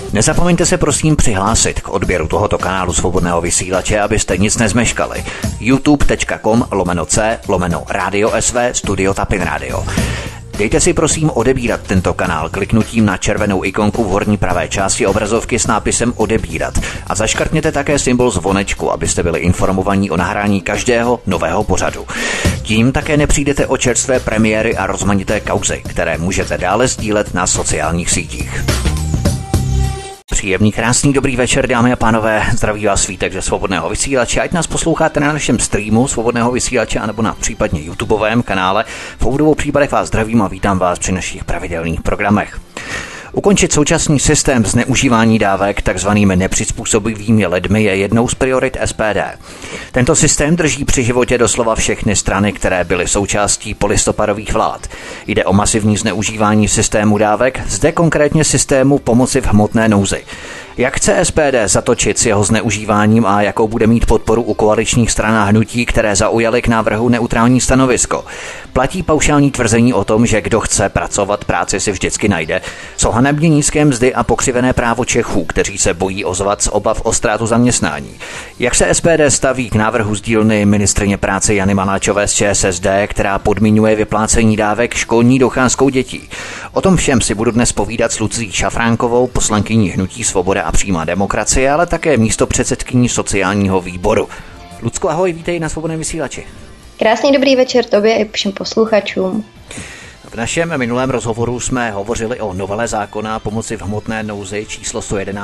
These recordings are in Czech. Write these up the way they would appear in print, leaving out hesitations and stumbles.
Nezapomeňte se prosím přihlásit k odběru tohoto kanálu Svobodného vysílače, abyste nic nezmeškali. youtube.com/c/Radio SV Studio Tapin Radio. Dejte si prosím odebírat tento kanál kliknutím na červenou ikonku v horní pravé části obrazovky s nápisem odebírat a zaškrtněte také symbol zvonečku, abyste byli informovaní o nahrání každého nového pořadu. Tím také nepřijdete o čerstvé premiéry a rozmanité kauzy, které můžete dále sdílet na sociálních sítích. Příjemný, krásný, dobrý večer, dámy a pánové, zdraví vás Svítek ze Svobodného vysílače, ať nás posloucháte na našem streamu Svobodného vysílače anebo na případně YouTubeovém kanále. V obou případech vás zdravím a vítám vás při našich pravidelných programech. Ukončit současný systém zneužívání dávek takzvanými nepřizpůsobivými lidmi je jednou z priorit SPD. Tento systém drží při životě doslova všechny strany, které byly součástí polistopadových vlád. Jde o masivní zneužívání systému dávek, zde konkrétně systému pomoci v hmotné nouzi. Jak chce SPD zatočit s jeho zneužíváním a jakou bude mít podporu u koaličních stran a hnutí, které zaujaly k návrhu neutrální stanovisko? Platí paušální tvrzení o tom, že kdo chce pracovat, práci si vždycky najde. Co hanebně nízké mzdy a pokřivené právo Čechů, kteří se bojí ozvat z obav o ztrátu zaměstnání? Jak se SPD staví k návrhu z dílny ministryně práce Jany Maláčové z ČSSD, která podmiňuje vyplácení dávek školní docházkou dětí? O tom všem si budu dnes povídat s Lucí Šafránkovou, poslankyní hnutí Svoboda a přímá demokracie, ale také místopředsedkyní sociálního výboru. Lucko, ahoj, vítej na Svobodném vysílači. Krásný dobrý večer tobě i všem posluchačům. V našem minulém rozhovoru jsme hovořili o novele zákona pomoci v hmotné nouzi číslo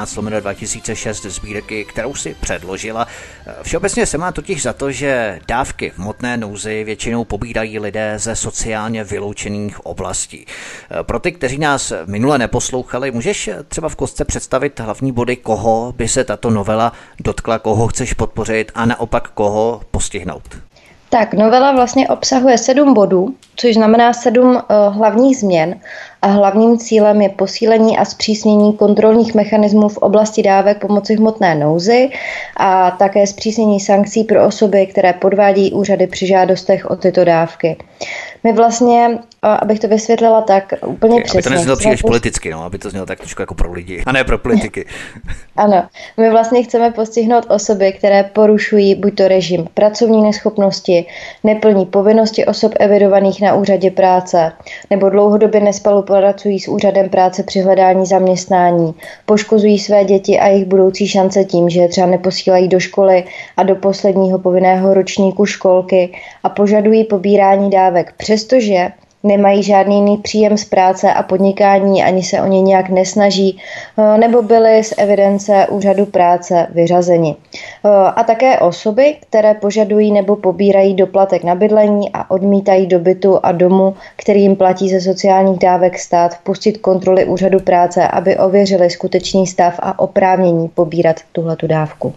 111/2006 sbírky, kterou si předložila. Všeobecně se má totiž za to, že dávky v hmotné nouzi většinou pobírají lidé ze sociálně vyloučených oblastí. Pro ty, kteří nás minule neposlouchali, můžeš třeba v kostce představit hlavní body, koho by se tato novela dotkla, koho chceš podpořit a naopak koho postihnout? Tak, novela vlastně obsahuje 7 bodů, což znamená 7 hlavních změn a hlavním cílem je posílení a zpřísnění kontrolních mechanismů v oblasti dávek pomoci v hmotné nouzi a také zpřísnění sankcí pro osoby, které podvádějí úřady při žádostech o tyto dávky. My vlastně, abych to vysvětlila tak úplně přesně. Aby to neznělo příliš politicky, aby to znělo tak trošku jako pro lidi, a ne pro politiky. Ano, my vlastně chceme postihnout osoby, které porušují buď to režim pracovní neschopnosti, neplní povinnosti osob evidovaných na úřadě práce, nebo dlouhodobě nespolupracují s úřadem práce při hledání zaměstnání, poškozují své děti a jejich budoucí šance tím, že je třeba neposílají do školy a do posledního povinného ročníku školky a požadují pobírání dávek, přestože nemají žádný jiný příjem z práce a podnikání, ani se o ně nějak nesnaží, nebo byly z evidence úřadu práce vyřazeni. A také osoby, které požadují nebo pobírají doplatek na bydlení a odmítají do bytu a domu, který jim platí ze sociálních dávek stát, vpustit kontroly úřadu práce, aby ověřili skutečný stav a oprávnění pobírat tuhletu dávku.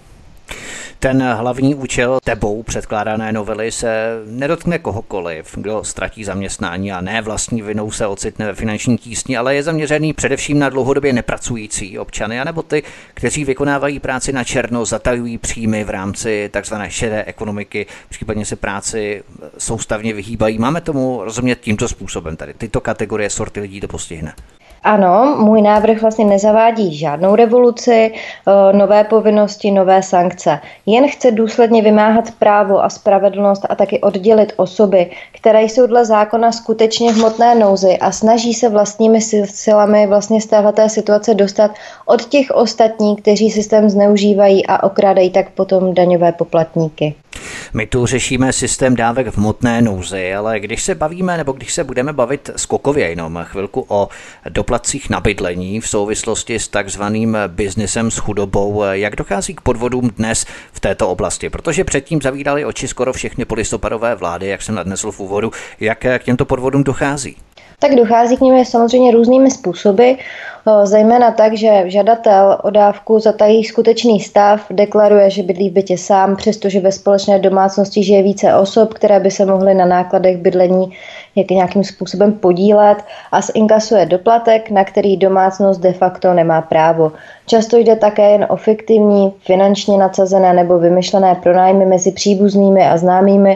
Ten hlavní účel tebou předkládané novely se nedotkne kohokoliv, kdo ztratí zaměstnání a ne vlastní vinou se ocitne ve finanční tísni, ale je zaměřený především na dlouhodobě nepracující občany, anebo ty, kteří vykonávají práci na černo, zatajují příjmy v rámci takzvané šedé ekonomiky, případně se práci soustavně vyhýbají. Máme tomu rozumět tímto způsobem tady. Tyto kategorie sorty lidí to postihne. Ano, můj návrh vlastně nezavádí žádnou revoluci, nové povinnosti, nové sankce. Jen chce důsledně vymáhat právo a spravedlnost a taky oddělit osoby, které jsou dle zákona skutečně v hmotné nouzi a snaží se vlastními silami vlastně z téhleté situace dostat od těch ostatních, kteří systém zneužívají a okrádají tak potom daňové poplatníky. My tu řešíme systém dávek v hmotné nouzi, ale když se bavíme nebo když se budeme bavit skokově jenom chvilku o doplatcích na bydlení v souvislosti s takzvaným biznesem s chudobou, jak dochází k podvodům dnes v této oblasti? Protože předtím zavíraly oči skoro všechny polistopadové vlády, jak jsem nadnesl v úvodu, jak k těmto podvodům dochází? Tak dochází k nim samozřejmě různými způsoby, zejména tak, že žadatel o dávku zatají skutečný stav, deklaruje, že bydlí v bytě sám, přestože ve společné domácnosti žije více osob, které by se mohly na nákladech bydlení nějakým způsobem podílet a zinkasuje doplatek, na který domácnost de facto nemá právo. Často jde také jen o fiktivní, finančně nadsazené nebo vymyšlené pronájmy mezi příbuznými a známými,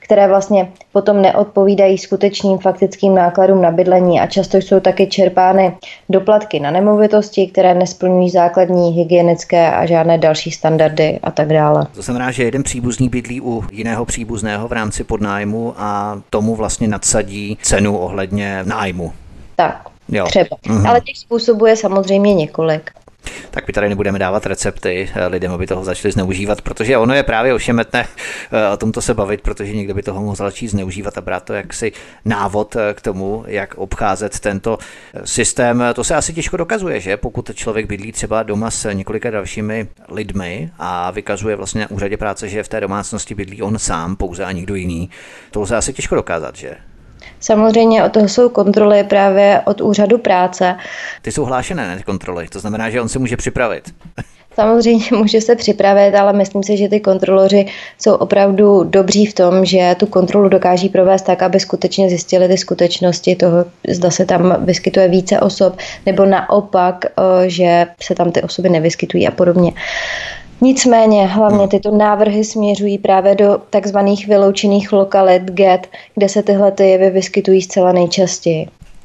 které vlastně potom neodpovídají skutečným faktickým nákladům na bydlení a často jsou taky čerpány doplatky na nemovitosti, které nesplňují základní hygienické a žádné další standardy a tak dále. To znamená, že jeden příbuzný bydlí u jiného příbuzného v rámci podnájmu a tomu vlastně nadsadí cenu ohledně nájmu. Tak, jo. Třeba. Ale těch způsobů je samozřejmě několik. Tak my tady nebudeme dávat recepty lidem, aby toho začali zneužívat, protože ono je právě ošemetné o tomto se bavit, protože někdo by toho mohl začít zneužívat a brát to jaksi návod k tomu, jak obcházet tento systém. To se asi těžko dokazuje, že? Pokud člověk bydlí třeba doma s několika dalšími lidmi a vykazuje vlastně na úřadě práce, že v té domácnosti bydlí on sám pouze a nikdo jiný. To lze asi těžko dokázat, že? Samozřejmě od toho jsou kontroly právě od úřadu práce. Ty jsou hlášené, ne, kontroly, to znamená, že on se může připravit. Samozřejmě může se připravit, ale myslím si, že ty kontroloři jsou opravdu dobří v tom, že tu kontrolu dokáží provést tak, aby skutečně zjistili ty skutečnosti toho, zda se tam vyskytuje více osob, nebo naopak, že se tam ty osoby nevyskytují a podobně. Nicméně hlavně tyto návrhy směřují právě do takzvaných vyloučených lokalit GET, kde se tyhle jevy vyskytují zcela nejčastěji.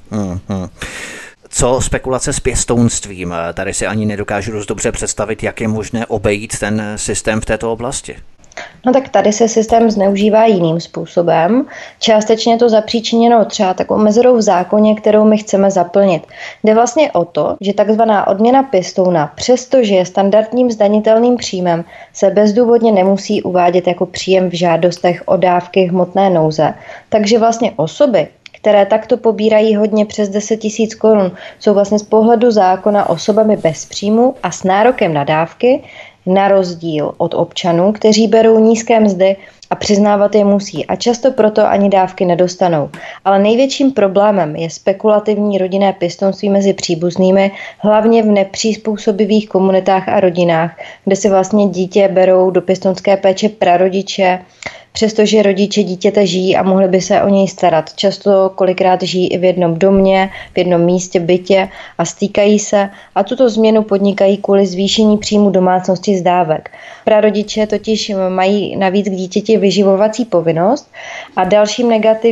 Co spekulace s pěstounstvím? Tady si ani nedokážu dost dobře představit, jak je možné obejít ten systém v této oblasti. No tak tady se systém zneužívá jiným způsobem. Částečně to zapříčiněno třeba takovou mezerou v zákoně, kterou my chceme zaplnit. Jde vlastně o to, že takzvaná odměna pěstouna, přestože je standardním zdanitelným příjmem, se bezdůvodně nemusí uvádět jako příjem v žádostech o dávky hmotné nouze. Takže vlastně osoby, které takto pobírají hodně přes 10 000 korun, jsou vlastně z pohledu zákona osobami bez příjmu a s nárokem na dávky, na rozdíl od občanů, kteří berou nízké mzdy a přiznávat je musí a často proto ani dávky nedostanou. Ale největším problémem je spekulativní rodinné pěstounství mezi příbuznými, hlavně v nepřizpůsobivých komunitách a rodinách, kde si vlastně dítě berou do pěstounské péče prarodiče, přestože rodiče dítěte žijí a mohli by se o něj starat. Často kolikrát žijí i v jednom domě, v jednom místě, bytě a stýkají se a tuto změnu podnikají kvůli zvýšení příjmu domácnosti z dávek. Prarodiče totiž mají navíc k dítěti vyživovací povinnost a dalším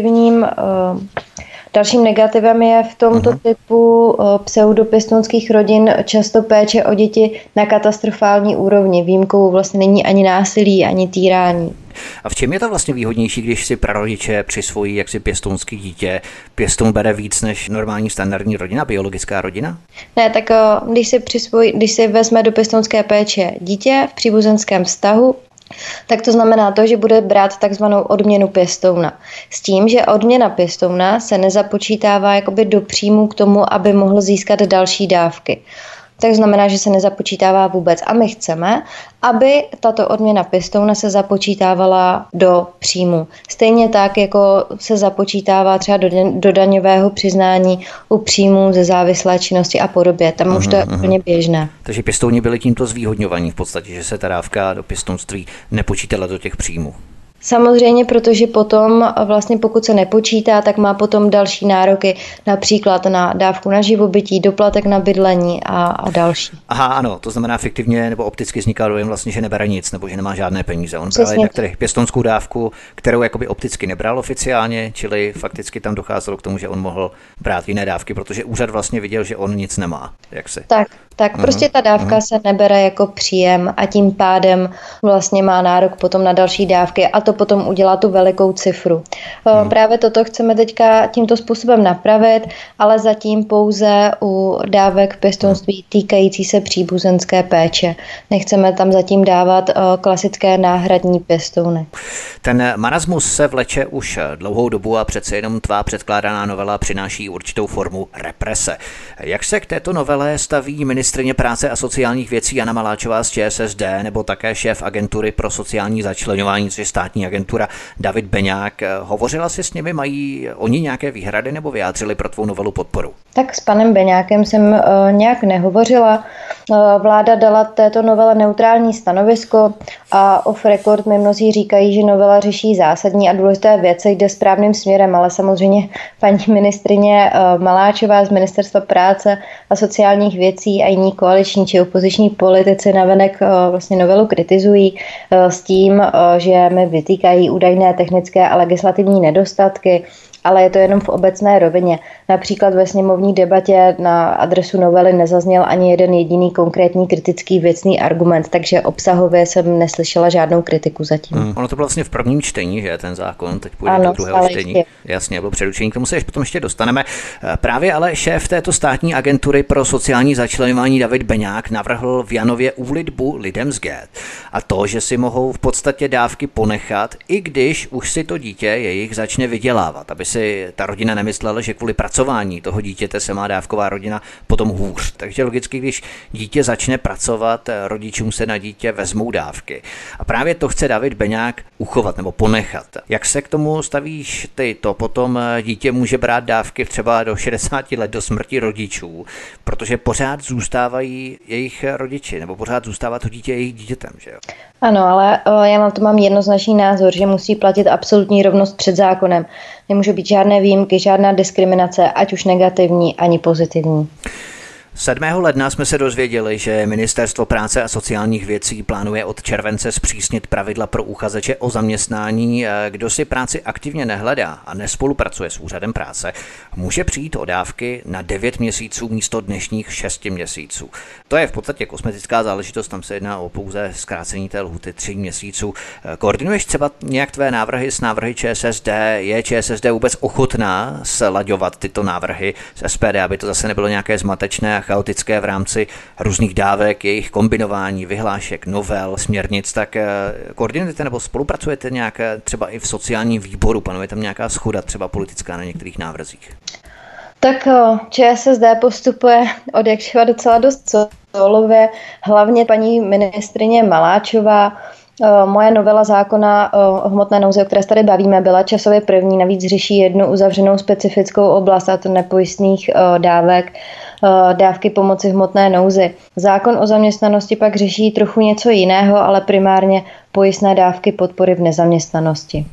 negativem je v tomto typu pseudopěstounských rodin často péče o děti na katastrofální úrovni. Výjimkou vlastně není ani násilí, ani týrání. A v čem je to vlastně výhodnější, když si prarodiče přisvojí jaksi pěstounské dítě? Pěstoun bere víc než normální standardní rodina, biologická rodina? Ne, tak když si vezme do pěstounské péče dítě v příbuzenském vztahu, tak to znamená to, že bude brát takzvanou odměnu pěstouna. S tím, že odměna pěstouna se nezapočítává jakoby do příjmu k tomu, aby mohl získat další dávky. Tak znamená, že se nezapočítává vůbec. A my chceme, aby tato odměna pěstouna se započítávala do příjmu. Stejně tak, jako se započítává třeba do daňového přiznání u příjmů ze závislé činnosti a podobně. Tam už to je úplně běžné. Takže pěstouni byli tímto zvýhodňovaní v podstatě, že se ta dávka do pěstounství nepočítala do těch příjmů. Samozřejmě, protože potom vlastně pokud se nepočítá, tak má potom další nároky, například na dávku na živobytí, doplatek na bydlení a další. Aha, ano, to znamená fiktivně nebo opticky vzniká dojem vlastně, že nebere nic nebo že nemá žádné peníze. On bral jednak tedy pěstounskou dávku, kterou jakoby opticky nebral oficiálně, čili fakticky tam docházelo k tomu, že on mohl brát jiné dávky, protože úřad vlastně viděl, že on nic nemá. Tak prostě ta dávka se nebere jako příjem a tím pádem vlastně má nárok potom na další dávky a to potom udělá tu velikou cifru. Právě toto chceme teďka tímto způsobem napravit, ale zatím pouze u dávek pěstounství týkající se příbuzenské péče. Nechceme tam zatím dávat klasické náhradní pěstouny. Ten marasmus se vleče už dlouhou dobu a přece jenom tvá předkládaná novela přináší určitou formu represe. Jak se k této novele staví ministryně práce a sociálních věcí Jana Maláčová z ČSSD nebo také šéf agentury pro sociální začleňování, což je státní agentura, David Beňák? Hovořila jsi s nimi, mají oni nějaké výhrady nebo vyjádřili pro tvou novelu podporu? Tak s panem Beňákem jsem nějak nehovořila. Vláda dala této novele neutrální stanovisko a off record mi mnozí říkají, že novela řeší zásadní a důležité věci, jde správným směrem, ale samozřejmě paní ministryně Maláčová z Ministerstva práce a sociálních věcí a jiní koaliční či opoziční politici navenek vlastně novelu kritizují s tím, že mi vytýkají údajné technické a legislativní nedostatky, ale je to jenom v obecné rovině. Například ve sněmovní debatě na adresu novely nezazněl ani jeden jediný konkrétní kritický věcný argument, takže obsahově jsem neslyšela žádnou kritiku zatím. Ono to bylo vlastně v prvním čtení, že ten zákon, teď půjde do druhého čtení. Jasně, bylo přerušení, k tomu se potom ještě dostaneme. Právě ale šéf této státní agentury pro sociální začleňování David Beňák navrhl v Janově úlitbu lidem z ghett. A to, že si mohou v podstatě dávky ponechat, i když už si to dítě jejich začne vydělávat, aby si ta rodina nemyslela, že kvůli pracování toho dítěte se má dávková rodina potom hůř. Takže logicky, když dítě začne pracovat, rodičům se na dítě vezmou dávky. A právě to chce David Beňák uchovat nebo ponechat. Jak se k tomu stavíš ty? To potom dítě může brát dávky třeba do 60 let do smrti rodičů, protože pořád zůstávají jejich rodiči, nebo pořád zůstává to dítě jejich dítětem, že jo? Ano, ale já na to mám jednoznačný názor, že musí platit absolutní rovnost před zákonem. Nemůže být žádné výjimky, žádná diskriminace, ať už negativní, ani pozitivní. 7. ledna jsme se dozvěděli, že Ministerstvo práce a sociálních věcí plánuje od července zpřísnit pravidla pro uchazeče o zaměstnání. Kdo si práci aktivně nehledá a nespolupracuje s úřadem práce, může přijít o dávky na 9 měsíců místo dnešních 6 měsíců. To je v podstatě kosmetická záležitost, tam se jedná o pouze zkrácení té lhůty 3 měsíců. Koordinuješ třeba nějak tvé návrhy s návrhy ČSSD? Je ČSSD vůbec ochotná slaďovat tyto návrhy s SPD, aby to zase nebylo nějaké zmatečné a chaotické v rámci různých dávek, jejich kombinování, vyhlášek, novel, směrnic, tak koordinujete nebo spolupracujete nějak třeba i v sociálním výboru, panuje tam nějaká shoda třeba politická na některých návrzích? Tak ČSSD postupuje od jakživa docela dost solově, hlavně paní ministryně Maláčová. Moje novela zákona o hmotné nouzi, o které se tady bavíme, byla časově první, navíc řeší jednu uzavřenou specifickou oblast, a to nepojistných dávek, dávky pomoci v hmotné nouzi. Zákon o zaměstnanosti pak řeší trochu něco jiného, ale primárně pojistné dávky podpory v nezaměstnanosti.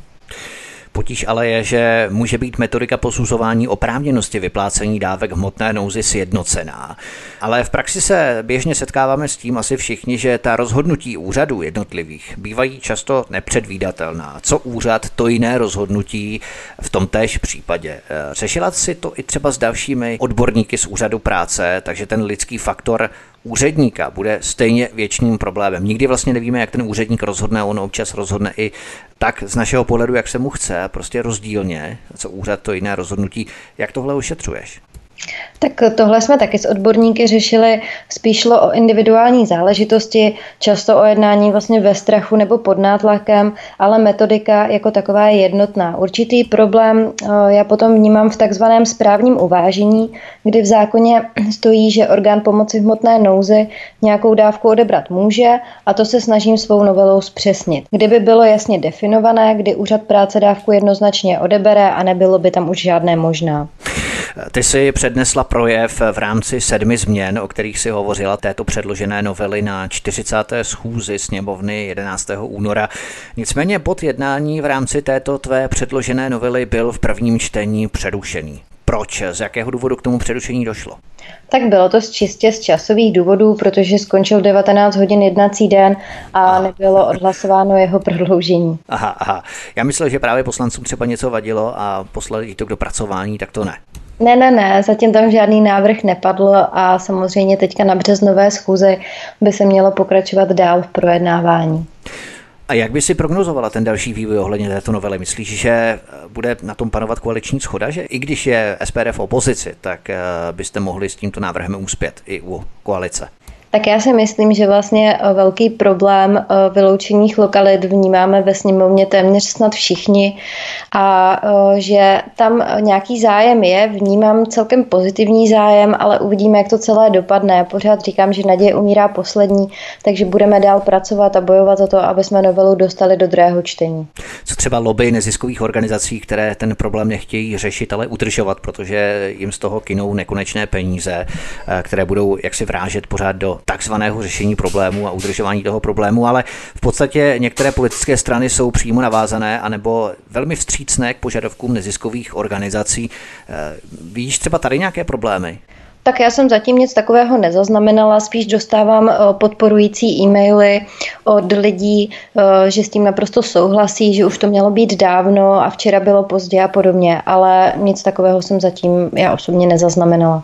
Potíž ale je, že může být metodika posuzování oprávněnosti vyplácení dávek hmotné nouzi sjednocená. Ale v praxi se běžně setkáváme s tím asi všichni, že ta rozhodnutí úřadů jednotlivých bývají často nepředvídatelná. Co úřad, to jiné rozhodnutí v tom též případě. Řešila si to i třeba s dalšími odborníky z úřadu práce, takže ten lidský faktor úředníka bude stejně věčným problémem. Nikdy vlastně nevíme, jak ten úředník rozhodne, on občas rozhodne i tak z našeho pohledu, jak se mu chce, prostě rozdílně, co úřad, to jiné rozhodnutí. Jak tohle ošetřuješ? Tak tohle jsme taky s odborníky řešili, spíš šlo o individuální záležitosti, často o jednání vlastně ve strachu nebo pod nátlakem, ale metodika jako taková je jednotná. Určitý problém já potom vnímám v takzvaném správním uvážení, kdy v zákoně stojí, že orgán pomoci v hmotné nouzi nějakou dávku odebrat může, a to se snažím svou novelou zpřesnit. Kdyby bylo jasně definované, kdy úřad práce dávku jednoznačně odebere a nebylo by tam už žádné možná. Ty jsi přednesla projev v rámci 7 změn, o kterých si hovořila této předložené novely na 40. schůzi sněmovny 11. února. Nicméně bod jednání v rámci této tvé předložené novely byl v prvním čtení přerušený. Proč? Z jakého důvodu k tomu přerušení došlo? Tak bylo to čistě z časových důvodů, protože skončil 19 hodin jednací den a nebylo odhlasováno jeho prodloužení. Aha. Já myslel, že právě poslancům třeba něco vadilo a poslali to k dopracování, tak to ne. Ne, zatím tam žádný návrh nepadl a samozřejmě teďka na březnové schůzi by se mělo pokračovat dál v projednávání. A jak by si prognozovala ten další vývoj ohledně této novely? Myslíš, že bude na tom panovat koaliční shoda, že i když je SPD v opozici, tak byste mohli s tímto návrhem uspět i u koalice? Tak já si myslím, že vlastně velký problém vyloučených lokalit vnímáme ve sněmovně téměř snad všichni a že tam nějaký zájem je, vnímám celkem pozitivní zájem, ale uvidíme, jak to celé dopadne. Já pořád říkám, že naděje umírá poslední, takže budeme dál pracovat a bojovat za to, aby jsme novelu dostali do druhého čtení. Co třeba lobby neziskových organizací, které ten problém nechtějí řešit, ale udržovat, protože jim z toho kynou nekonečné peníze, které budou jaksi vrážet pořád do takzvaného řešení problému a udržování toho problému, ale v podstatě některé politické strany jsou přímo navázané anebo velmi vstřícné k požadavkům neziskových organizací. Víš třeba tady nějaké problémy? Tak já jsem zatím nic takového nezaznamenala, spíš dostávám podporující e-maily od lidí, že s tím naprosto souhlasí, že už to mělo být dávno a včera bylo pozdě a podobně, ale nic takového jsem zatím já osobně nezaznamenala.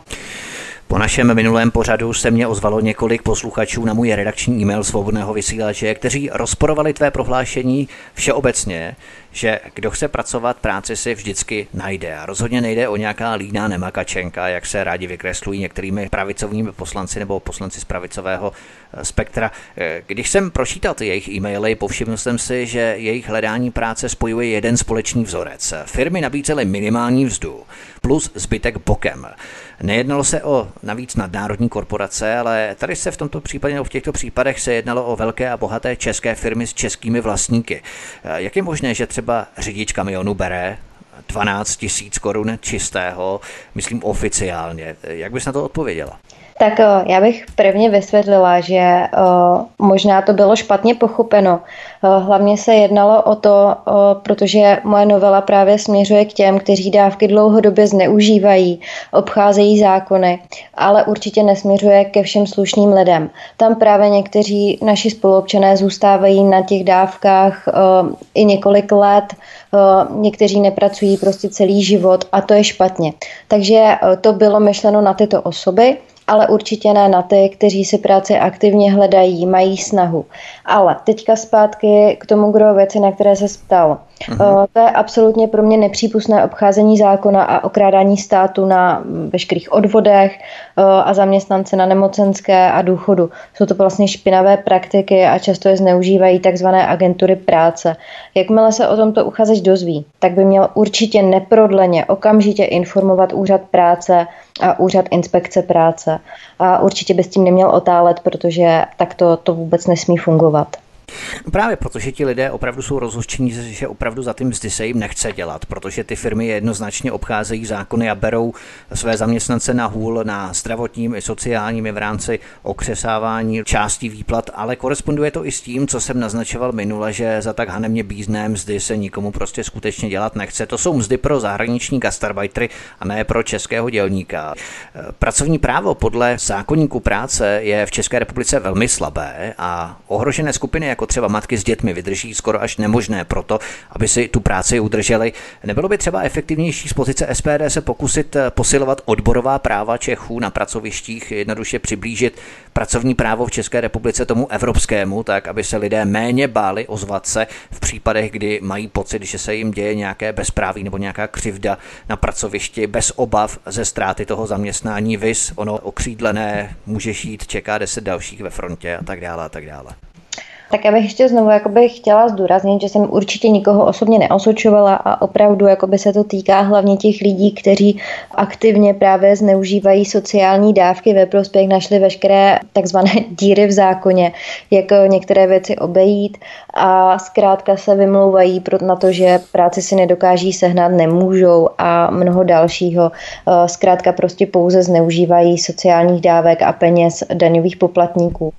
Po našem minulém pořadu se mě ozvalo několik posluchačů na můj redakční e-mail Svobodného vysílače, kteří rozporovali tvé prohlášení všeobecně, že kdo chce pracovat, práci si vždycky najde. A rozhodně nejde o nějaká líná nemakačenka, jak se rádi vykreslují některými pravicovými poslanci nebo poslanci z pravicového spektra. Když jsem pročítal ty jejich e-maily, povšiml jsem si, že jejich hledání práce spojuje jeden společný vzorec. Firmy nabízely minimální mzdu plus zbytek bokem. Nejednalo se o navíc nadnárodní korporace, ale tady se v tomto případě nebo v těchto případech se jednalo o velké a bohaté české firmy s českými vlastníky. Jak je možné, že třeba řidič kamionu bere 12 000 korun čistého, myslím oficiálně? Jak bys na to odpověděla? Tak já bych prvně vysvětlila, že možná to bylo špatně pochopeno. Hlavně se jednalo o to, protože moje novela právě směřuje k těm, kteří dávky dlouhodobě zneužívají, obcházejí zákony, ale určitě nesměřuje ke všem slušným lidem. Tam právě někteří naši spoluobčané zůstávají na těch dávkách i několik let, někteří nepracují prostě celý život a to je špatně. Takže to bylo myšleno na tyto osoby, ale určitě ne na ty, kteří si práci aktivně hledají, mají snahu. Ale teďka zpátky k tomu gro věci, na které se ptal. To je absolutně pro mě nepřípustné obcházení zákona a okrádání státu na veškerých odvodech a zaměstnance na nemocenské a důchodu. Jsou to vlastně špinavé praktiky a často je zneužívají takzvané agentury práce. Jakmile se o tomto uchazeč dozví, tak by měl určitě neprodleně okamžitě informovat úřad práce a úřad inspekce práce. A určitě by s tím neměl otálet, protože takto to vůbec nesmí fungovat. Právě protože ti lidé opravdu jsou rozhořčení, že opravdu za ty mzdy se jim nechce dělat, protože ty firmy jednoznačně obcházejí zákony a berou své zaměstnance na hůl na zdravotním i sociálním i v rámci okřesávání částí výplat, ale koresponduje to i s tím, co jsem naznačoval minule, že za tak hanebně bízné mzdy se nikomu prostě skutečně dělat nechce. To jsou mzdy pro zahraniční gastarbeitery a ne pro českého dělníka. Pracovní právo podle zákoníku práce je v České republice velmi slabé a ohrožené skupiny jako třeba matky s dětmi vydrží skoro až nemožné proto, aby si tu práci udrželi. Nebylo by třeba efektivnější z pozice SPD se pokusit posilovat odborová práva Čechů na pracovištích, jednoduše přiblížit pracovní právo v České republice tomu evropskému, tak aby se lidé méně báli ozvat se v případech, kdy mají pocit, že se jim děje nějaké bezpráví nebo nějaká křivda na pracovišti bez obav ze ztráty toho zaměstnání, viz ono okřídlené, můžeš jít, čeká 10 dalších ve frontě a tak dále a tak dále. Tak já bych ještě znovu chtěla zdůraznit, že jsem určitě nikoho osobně neosočovala a opravdu se to týká hlavně těch lidí, kteří aktivně právě zneužívají sociální dávky ve prospěch, našli veškeré takzvané díry v zákoně, jak některé věci obejít a zkrátka se vymlouvají na to, že práci si nedokáží sehnat, nemůžou a mnoho dalšího. Zkrátka prostě pouze zneužívají sociálních dávek a peněz daňových poplatníků.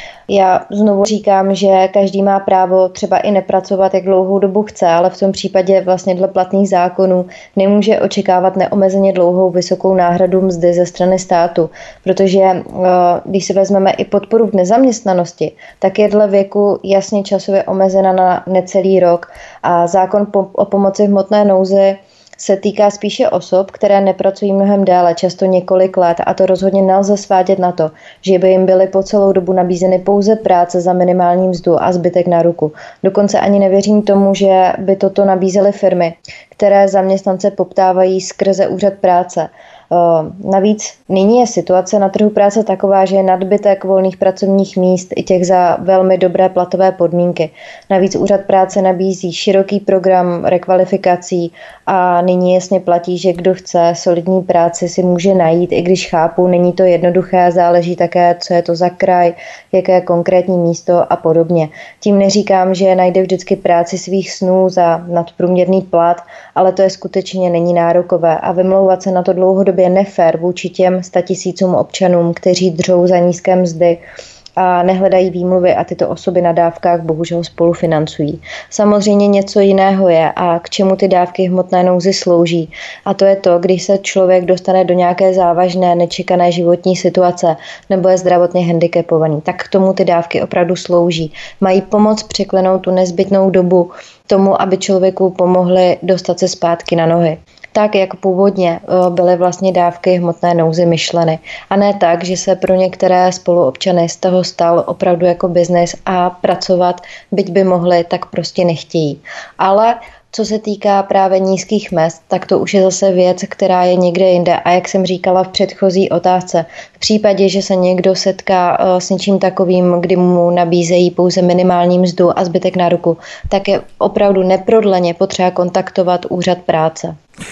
Já znovu říkám, že každý má právo třeba i nepracovat, jak dlouhou dobu chce, ale v tom případě vlastně dle platných zákonů nemůže očekávat neomezeně dlouhou vysokou náhradu mzdy ze strany státu, protože když si vezmeme i podporu v nezaměstnanosti, tak je dle věku jasně časově omezena na necelý rok a zákon o pomoci v hmotné nouzi se týká spíše osob, které nepracují mnohem déle, často několik let, a to rozhodně nelze svádět na to, že by jim byly po celou dobu nabízeny pouze práce za minimální mzdu a zbytek na ruku. Dokonce ani nevěřím tomu, že by toto nabízely firmy, které zaměstnance poptávají skrze úřad práce. Navíc nyní je situace na trhu práce taková, že je nadbytek volných pracovních míst i těch za velmi dobré platové podmínky. Navíc úřad práce nabízí široký program rekvalifikací a nyní jasně platí, že kdo chce solidní práci si může najít, i když chápu, není to jednoduché, záleží také, co je to za kraj, jaké je konkrétní místo a podobně. Tím neříkám, že najde vždycky práci svých snů za nadprůměrný plat, ale to je skutečně není nárokové a vymlouvat se na to dlouhodobě dlouhodobě nefér vůči těm 100 000 občanům, kteří dřou za nízké mzdy a nehledají výmluvy a tyto osoby na dávkách bohužel spolufinancují. Samozřejmě něco jiného je a k čemu ty dávky hmotné nouzi slouží. A to je to, když se člověk dostane do nějaké závažné, nečekané životní situace nebo je zdravotně handicapovaný, tak k tomu ty dávky opravdu slouží. Mají pomoct překlenout tu nezbytnou dobu tomu, aby člověku pomohli dostat se zpátky na nohy. Tak, jak původně byly vlastně dávky hmotné nouzy myšleny. A ne tak, že se pro některé spoluobčany z toho stal opravdu jako biznes a pracovat, byť by mohli, tak prostě nechtějí. Ale co se týká právě nízkých mezd, tak to už je zase věc, která je někde jinde. A jak jsem říkala v předchozí otázce, v případě, že se někdo setká s něčím takovým, kdy mu nabízejí pouze minimální mzdu a zbytek na ruku, tak je opravdu neprodleně potřeba kontaktovat úřad práce.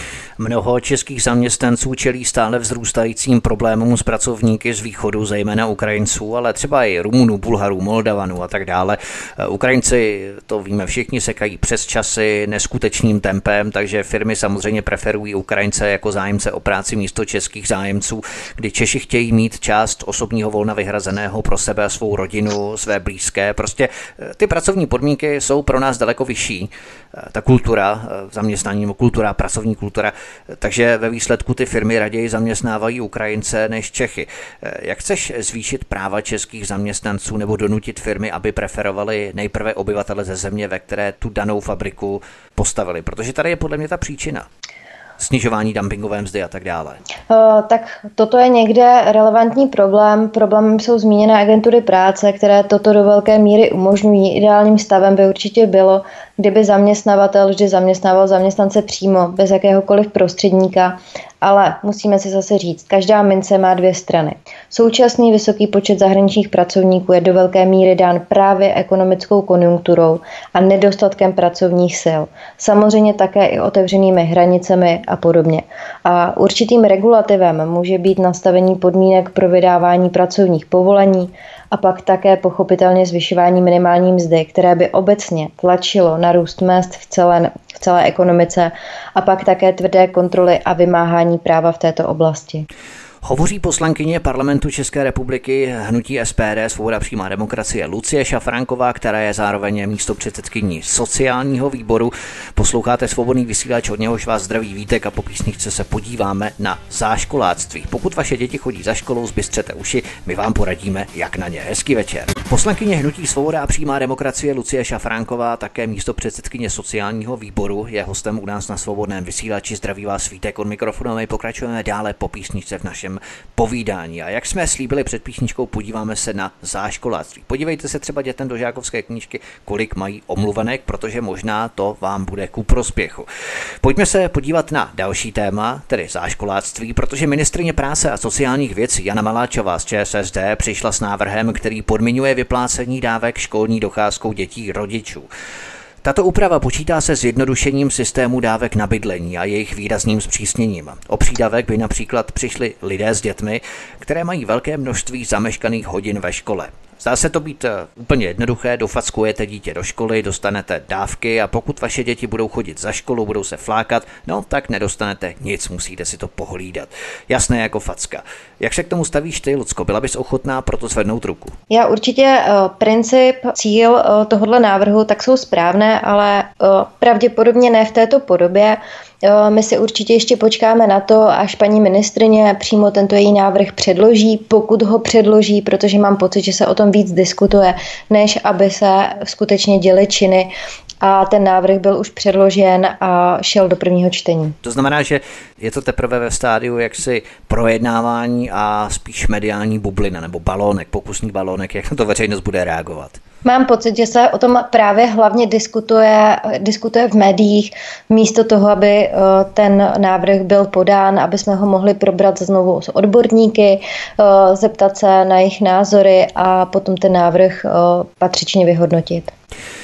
Mnoho českých zaměstnanců čelí stále vzrůstajícím problémům s pracovníky z východu, zejména Ukrajinců, ale třeba i Rumunů, Bulharů, Moldavanů a tak dále. Ukrajinci, to víme všichni, sekají přes časy neskutečným tempem, takže firmy samozřejmě preferují Ukrajince jako zájemce o práci místo českých zájemců, kdy Češi chtějí mít část osobního volna vyhrazeného pro sebe a svou rodinu, své blízké. Prostě ty pracovní podmínky jsou pro nás daleko vyšší. Ta kultura zaměstnání, kultura, pracovní kultura, takže ve výsledku ty firmy raději zaměstnávají Ukrajince než Čechy. Jak chceš zvýšit práva českých zaměstnanců nebo donutit firmy, aby preferovali nejprve obyvatele ze země, ve které tu danou fabriku postavili? Protože tady je podle mě ta příčina. Snižování dumpingové mzdy a tak dále. Tak toto je někde relevantní problém. Problémem jsou zmíněné agentury práce, které toto do velké míry umožňují. Ideálním stavem by určitě bylo, kdyby zaměstnavatel vždy zaměstnával zaměstnance přímo, bez jakéhokoliv prostředníka, ale musíme si zase říct, každá mince má dvě strany. Současný vysoký počet zahraničních pracovníků je do velké míry dán právě ekonomickou konjunkturou a nedostatkem pracovních sil. Samozřejmě také i otevřenými hranicemi a podobně. A určitým regulativem může být nastavení podmínek pro vydávání pracovních povolení a pak také pochopitelně zvyšování minimální mzdy, které by obecně tlačilo na růst mezd v celé ekonomice a pak také tvrdé kontroly a vymáhání práva v této oblasti. Hovoří poslankyně Parlamentu České republiky hnutí SPD Svoboda přímá demokracie Lucie Šafránková, která je zároveň místopředsedkyní sociálního výboru. Posloucháte Svobodný vysílač, od něhož vás zdraví Vítek a po písničce se podíváme na záškoláctví. Pokud vaše děti chodí za školou, zbystřete uši, my vám poradíme, jak na ně. Hezký večer. Poslankyně hnutí Svoboda a přímá demokracie Lucie Šafránková, také místopředsedkyně sociálního výboru, je hostem u nás na Svobodném vysílači. Zdraví vás Vítek od mikrofonu, my pokračujeme dále po písničce v našem povídání. A jak jsme slíbili před písničkou, podíváme se na záškoláctví. Podívejte se třeba dětem do žákovské knížky, kolik mají omluvenek, protože možná to vám bude ku prospěchu. Pojďme se podívat na další téma, tedy záškoláctví, protože ministryně práce a sociálních věcí Jana Maláčová z ČSSD přišla s návrhem, který podmiňuje vyplácení dávek školní docházkou dětí rodičů. Tato úprava počítá se zjednodušením systému dávek na bydlení a jejich výrazným zpřísněním. O přídavek by například přišli lidé s dětmi, které mají velké množství zameškaných hodin ve škole. Zdá se to být úplně jednoduché, dofackujete dítě do školy, dostanete dávky a pokud vaše děti budou chodit za školu, budou se flákat, no tak nedostanete nic, musíte si to pohlídat. Jasné jako facka. Jak se k tomu stavíš ty, Lucko? Byla bys ochotná proto zvednout ruku? Já určitě princip, cíl tohoto návrhu tak jsou správné, ale pravděpodobně ne v této podobě. My si určitě ještě počkáme na to, až paní ministryně přímo tento její návrh předloží, pokud ho předloží, protože mám pocit, že se o tom víc diskutuje, než aby se skutečně děly činy. A ten návrh byl už předložen a šel do prvního čtení. To znamená, že je to teprve ve stádiu jaksi projednávání a spíš mediální bublina nebo balónek, pokusný balónek, jak na to veřejnost bude reagovat. Mám pocit, že se o tom právě hlavně diskutuje v médiích, místo toho, aby ten návrh byl podán, aby jsme ho mohli probrat znovu s odborníky, zeptat se na jejich názory a potom ten návrh patřičně vyhodnotit.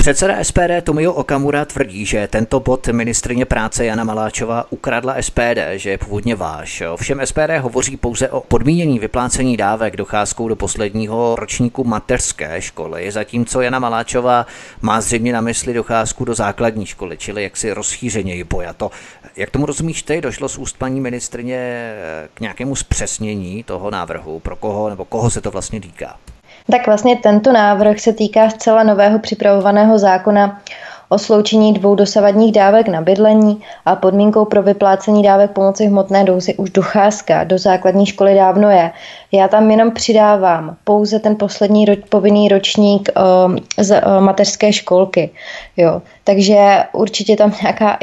Předseda SPD Tomio Okamura tvrdí, že tento bod ministryně práce Jana Maláčová ukradla SPD, že je původně váš. Ovšem SPD hovoří pouze o podmínění vyplácení dávek docházkou do posledního ročníku mateřské školy, zatímco Jana Maláčová má zřejmě na mysli docházku do základní školy, čili jaksi rozšířeněji pojato. Jak tomu rozumíš ty? Došlo z úst paní ministryně k nějakému zpřesnění toho návrhu? Pro koho nebo koho se to vlastně týká? Tak vlastně tento návrh se týká zcela nového připravovaného zákona o sloučení 2 dosavadních dávek na bydlení a podmínkou pro vyplácení dávek pomoci hmotné nouzi už docházka do základní školy dávno je. Já tam jenom přidávám pouze ten poslední povinný ročník z mateřské školky. Jo. Takže určitě tam nějaká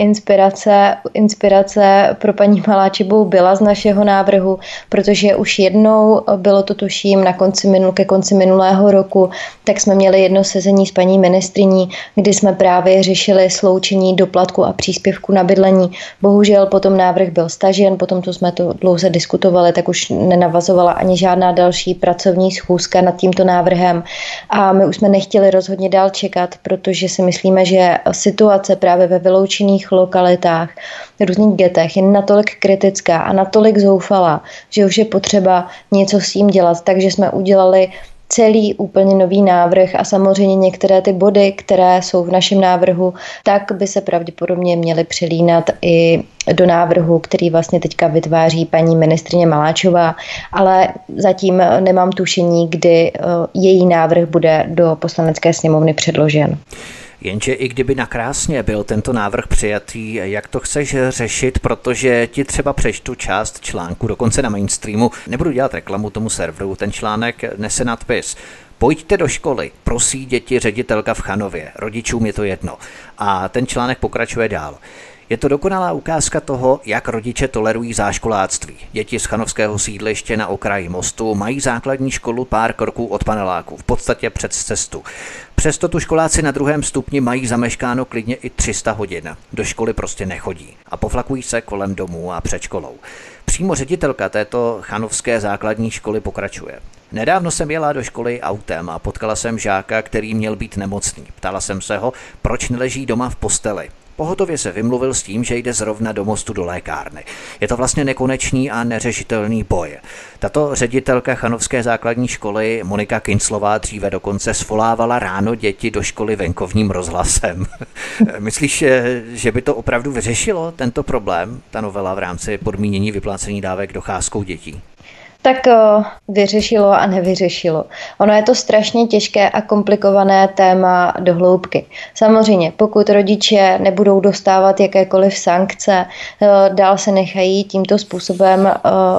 inspirace pro paní Maláčovou byla z našeho návrhu, protože už jednou bylo to tuším ke konci minulého roku, tak jsme měli jedno sezení s paní ministryní, kdy jsme právě řešili sloučení doplatku a příspěvku na bydlení. Bohužel potom návrh byl stažen, potom co jsme to dlouze diskutovali, tak už nenavazovala ani žádná další pracovní schůzka nad tímto návrhem a my už jsme nechtěli rozhodně dál čekat, protože si myslíme, že situace právě ve vyloučených lokalitách, v různých getech je natolik kritická a natolik zoufalá, že už je potřeba něco s tím dělat, takže jsme udělali celý úplně nový návrh a samozřejmě některé ty body, které jsou v našem návrhu, tak by se pravděpodobně měly přelínat i do návrhu, který vlastně teďka vytváří paní ministryně Maláčová, ale zatím nemám tušení, kdy její návrh bude do Poslanecké sněmovny předložen. Jenže i kdyby nakrásně byl tento návrh přijatý, jak to chceš řešit, protože ti třeba přečtu část článku, dokonce na Mainstreamu, nebudu dělat reklamu tomu serveru, ten článek nese nadpis: Pojďte do školy, prosí děti ředitelka v Chanově, rodičům je to jedno. A ten článek pokračuje dál. Je to dokonalá ukázka toho, jak rodiče tolerují záškoláctví. Děti z chanovského sídliště na okraji mostu mají základní školu pár kroků od paneláku, v podstatě před cestu. Přesto tu školáci na 2. stupni mají zameškáno klidně i 300 hodin. Do školy prostě nechodí a poflakují se kolem domů a před školou. Přímo ředitelka této chanovské základní školy pokračuje. Nedávno jsem jela do školy autem a potkala jsem žáka, který měl být nemocný. Ptala jsem se ho, proč neleží doma v posteli. Pohotově se vymluvil s tím, že jde zrovna do mostu do lékárny. Je to vlastně nekonečný a neřešitelný boj. Tato ředitelka chanovské základní školy Monika Kinclová dříve dokonce svolávala ráno děti do školy venkovním rozhlasem. Myslíš, že by to opravdu vyřešilo tento problém, ta novela v rámci podmínění vyplácení dávek docházkou dětí? Tak vyřešilo a nevyřešilo. Ono je to strašně těžké a komplikované téma do hloubky. Samozřejmě, pokud rodiče nebudou dostávat jakékoliv sankce, dál se nechají tímto způsobem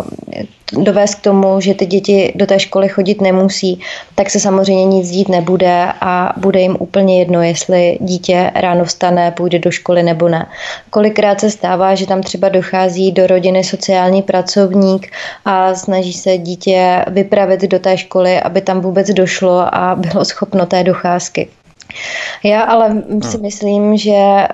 dovést k tomu, že ty děti do té školy chodit nemusí, tak se samozřejmě nic dít nebude a bude jim úplně jedno, jestli dítě ráno vstane, půjde do školy nebo ne. Kolikrát se stává, že tam třeba dochází do rodiny sociální pracovník a snaží se dítě vypravit do té školy, aby tam vůbec došlo a bylo schopno té docházky. Já ale si myslím, že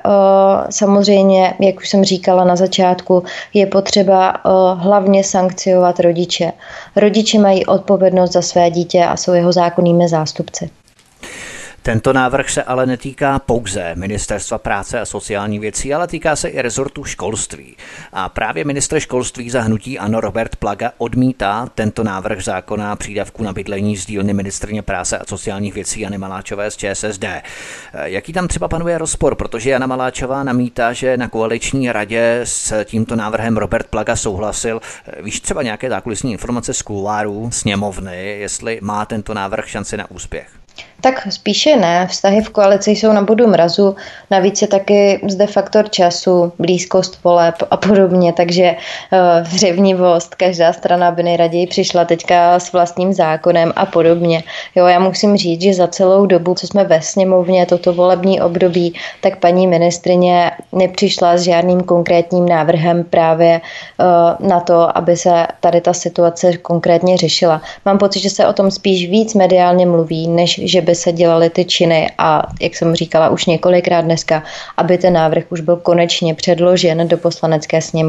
samozřejmě, jak už jsem říkala na začátku, je potřeba hlavně sankciovat rodiče. Rodiče mají odpovědnost za své dítě a jsou jeho zákonnými zástupci. Tento návrh se ale netýká pouze Ministerstva práce a sociální věcí, ale týká se i rezortu školství. A právě ministr školství za hnutí ANO Robert Plaga odmítá tento návrh zákona přídavku na bydlení z dílny ministryně práce a sociálních věcí Jany Maláčové z ČSSD. Jaký tam třeba panuje rozpor, protože Jana Maláčová namítá, že na koaliční radě s tímto návrhem Robert Plaga souhlasil. Víš třeba nějaké zákulisní informace z kuloárů sněmovny, jestli má tento návrh šanci na úspěch? Tak spíše ne. Vztahy v koalici jsou na bodu mrazu. Navíc je taky zde faktor času, blízkost voleb a podobně, takže řevnivost. Každá strana by nejraději přišla teďka s vlastním zákonem a podobně. Jo, já musím říct, že za celou dobu, co jsme ve sněmovně, toto volební období, tak paní ministryně nepřišla s žádným konkrétním návrhem právě na to, aby se tady ta situace konkrétně řešila. Mám pocit, že se o tom spíš víc mediálně mluví, než že by se dělaly ty činy a, jak jsem říkala už několikrát dneska, aby ten návrh už byl konečně předložen do Poslanecké sněmovny.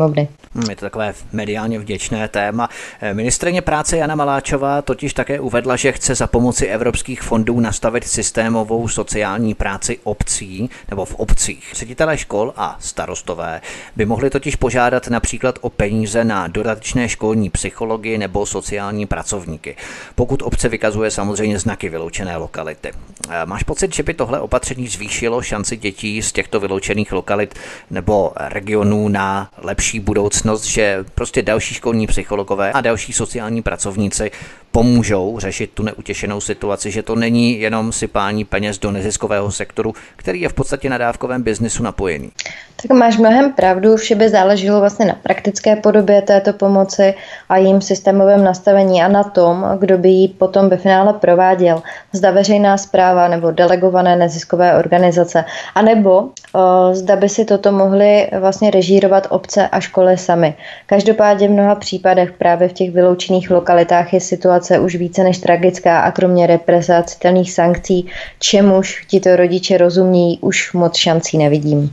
Je to takové mediálně vděčné téma. Ministryně práce Jana Maláčová totiž také uvedla, že chce za pomoci evropských fondů nastavit systémovou sociální práci obcí nebo v obcích. Ředitelé škol a starostové by mohli totiž požádat například o peníze na dodatečné školní psychology nebo sociální pracovníky, pokud obce vykazuje samozřejmě znaky vyloučené lokality. Máš pocit, že by tohle opatření zvýšilo šanci dětí z těchto vyloučených lokalit nebo regionů na lepší budoucnost, že prostě další školní psychologové a další sociální pracovníci pomůžou řešit tu neutěšenou situaci, že to není jenom sypání peněz do neziskového sektoru, který je v podstatě na dávkovém biznesu napojený? Tak máš mnohem pravdu, vše by záleželo vlastně na praktické podobě této pomoci a jejím systémovém nastavení a na tom, kdo by ji potom ve finále prováděl. Zda veřejná správa nebo delegované neziskové organizace, anebo zda by si toto mohly vlastně režírovat obce a školy samy. Každopádně v mnoha případech právě v těch vyloučených lokalitách je situace už více než tragická a kromě represatelných sankcí, čemuž tito rodiče rozumí, už moc šancí nevidím.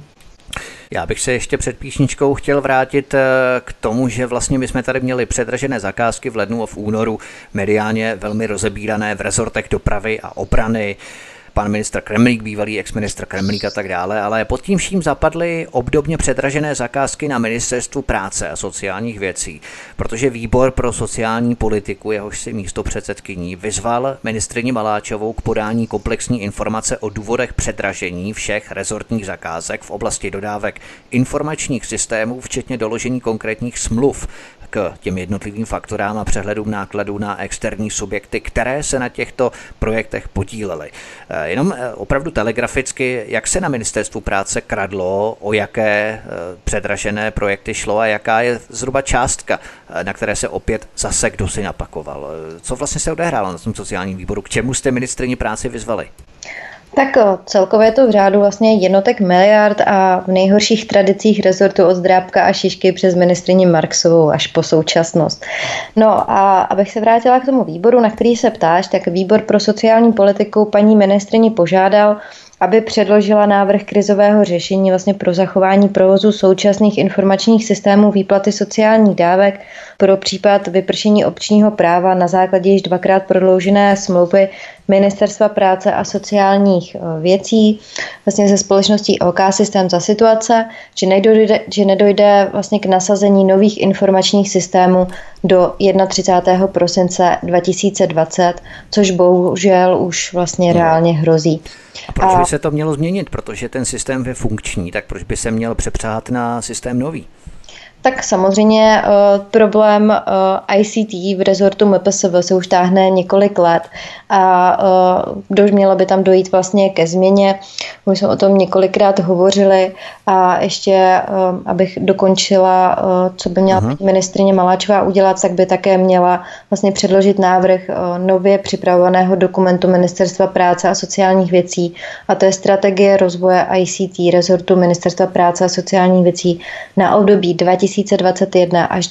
Já bych se ještě před písničkou chtěl vrátit k tomu, že vlastně my jsme tady měli předražené zakázky v lednu a v únoru, mediálně velmi rozebírané v rezortech dopravy a obrany. Pan ministr Kremlík, bývalý ex-ministr Kremlík a tak dále, ale pod tím vším zapadly obdobně předražené zakázky na Ministerstvu práce a sociálních věcí, protože výbor pro sociální politiku, jehož si místopředsedkyní, vyzval ministryni Maláčovou k podání komplexní informace o důvodech předražení všech rezortních zakázek v oblasti dodávek informačních systémů, včetně doložení konkrétních smluv k těm jednotlivým faktorám a přehledům nákladů na externí subjekty, které se na těchto projektech podílely. Jenom opravdu telegraficky, jak se na Ministerstvu práce kradlo, o jaké předražené projekty šlo a jaká je zhruba částka, na které se opět zase kdo si napakoval. Co vlastně se odehrálo na tom sociálním výboru? K čemu jste ministryni práci vyzvali? Tak celkově je to v řádu vlastně jednotek miliard a v nejhorších tradicích rezortu od Drábka a Šišky přes ministryni Marksovou až po současnost. No a abych se vrátila k tomu výboru, na který se ptáš, tak výbor pro sociální politiku paní ministryni požádal, aby předložila návrh krizového řešení vlastně pro zachování provozu současných informačních systémů výplaty sociálních dávek pro případ vypršení opčního práva na základě již dvakrát prodloužené smlouvy Ministerstva práce a sociálních věcí vlastně ze společností OK Systém za situace, že nedojde vlastně k nasazení nových informačních systémů do 31. prosince 2020, což bohužel už vlastně reálně hrozí. A proč by se to mělo změnit? Protože ten systém je funkční, tak proč by se měl přepřát na systém nový? Tak samozřejmě problém ICT v rezortu MPSV se už táhne několik let a mělo by tam dojít vlastně ke změně. My jsme o tom několikrát hovořili a ještě, abych dokončila, co by měla ministryně Maláčová udělat, tak by také měla vlastně předložit návrh nově připravovaného dokumentu Ministerstva práce a sociálních věcí, a to je strategie rozvoje ICT rezortu Ministerstva práce a sociálních věcí na období 2021 až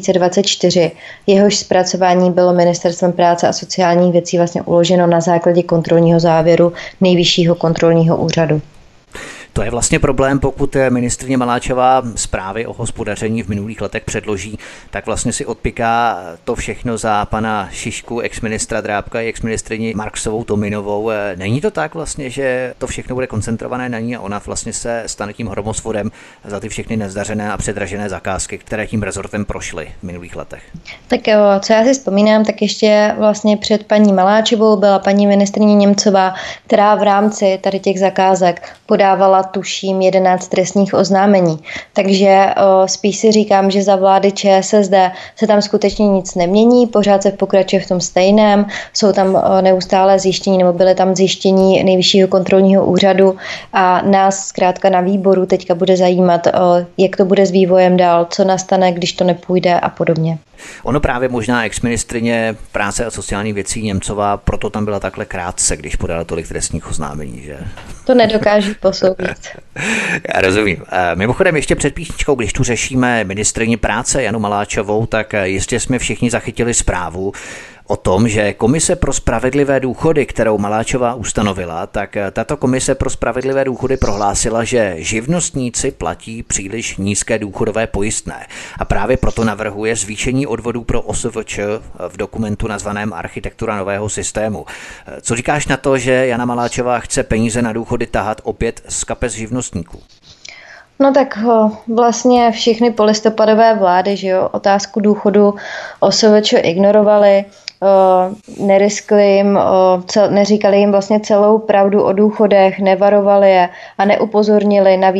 2024. Jehož zpracování bylo Ministerstvem práce a sociálních věcí vlastně uloženo na základě kontrolního závěru Nejvyššího kontrolního úřadu. To je vlastně problém, pokud ministryně Maláčová zprávy o hospodaření v minulých letech předloží, tak vlastně si odpiká to všechno za pana Šišku, exministra Drábka i exministryni Marksovou Tominovou. Není to tak vlastně, že to všechno bude koncentrované na ní a ona vlastně se stane tím hromosvodem za ty všechny nezdařené a předražené zakázky, které tím rezortem prošly v minulých letech? Tak jo, co já si vzpomínám, tak ještě vlastně před paní Maláčovou byla paní ministryně Němcová, která v rámci tady těch zakázek podávala tuším 11 trestních oznámení. Takže spíš si říkám, že za vlády ČSSD se tam skutečně nic nemění, pořád se pokračuje v tom stejném, jsou tam neustále zjištění, nebo byly tam zjištění Nejvyššího kontrolního úřadu a nás zkrátka na výboru teďka bude zajímat, jak to bude s vývojem dál, co nastane, když to nepůjde a podobně. Ono právě možná exministryně práce a sociálních věcí Němcová, proto tam byla takhle krátce, když podala tolik trestních oznámení, že? To nedokážu posoudit. Já rozumím. Mimochodem ještě před písničkou, když tu řešíme ministryni práce Janu Maláčovou, tak jistě jsme všichni zachytili zprávu o tom, že Komise pro spravedlivé důchody, kterou Maláčová ustanovila, tak tato Komise pro spravedlivé důchody prohlásila, že živnostníci platí příliš nízké důchodové pojistné a právě proto navrhuje zvýšení odvodů pro OSVČ v dokumentu nazvaném Architektura nového systému. Co říkáš na to, že Jana Maláčová chce peníze na důchody tahat opět z kapes živnostníků? No tak vlastně všechny polistopadové vlády, že jo, otázku důchodu OSVČ ignorovali, neriskli jim, neříkali jim vlastně celou pravdu o důchodech, nevarovali je a neupozornili na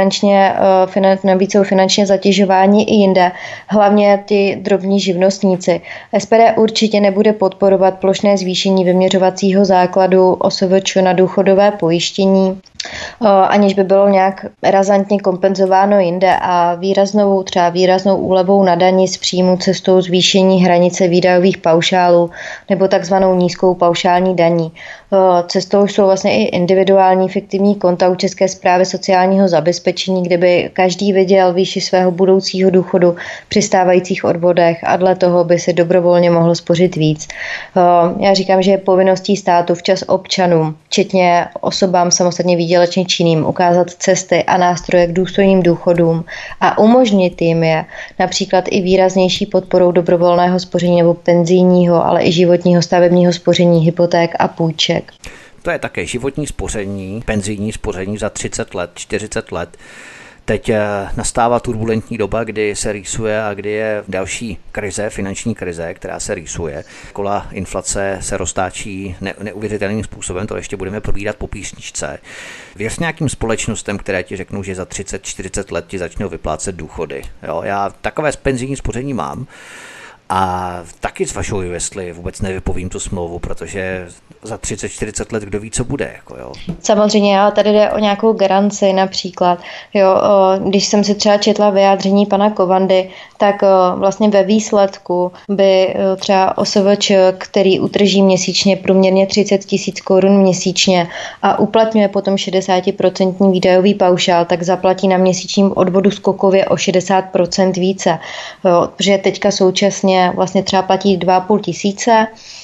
více finančně zatěžování i jinde, hlavně ty drobní živnostníci. SPD určitě nebude podporovat plošné zvýšení vyměřovacího základu OSVČ na důchodové pojištění, aniž by bylo nějak razantně kompenzováno jinde a výraznou úlevou na dani z příjmu cestou zvýšení hranice výdajových paušálů nebo takzvanou nízkou paušální daní. Cestou jsou vlastně i individuální fiktivní konta u České správy sociálního zabezpečení, kde by každý viděl výši svého budoucího důchodu při stávajících odvodech a dle toho by si dobrovolně mohl spořit víc. Já říkám, že je povinností státu včas občanům, včetně osobám samostatně výdělečně činným, ukázat cesty a nástroje k důstojným důchodům a umožnit jim je například i výraznější podporou dobrovolného spoření nebo penzijního, ale i životního stavebního spoření, hypoték a půjček. To je také životní spoření, penzijní spoření za 30 let, 40 let. Teď nastává turbulentní doba, kdy se rýsuje a kdy je další krize, finanční krize, která se rýsuje. Kola inflace se roztáčí neuvěřitelným způsobem, to ještě budeme probírat po písničce. Věř nějakým společnostem, které ti řeknou, že za 30-40 let ti začnou vyplácet důchody. Jo, já takové penzijní spoření mám. A taky zvažuju, jestli vůbec nevypovím tu smlouvu, protože za 30-40 let kdo ví, co bude. Jo. Samozřejmě, ale tady jde o nějakou garanci například. Jo, když jsem si třeba četla vyjádření pana Kovandy, tak vlastně ve výsledku by třeba OSVČ, který utrží měsíčně průměrně 30 000 korun měsíčně a uplatňuje potom 60% výdajový paušál, tak zaplatí na měsíčním odvodu skokově o 60% více. Jo, protože teďka současně vlastně třeba platí 2 500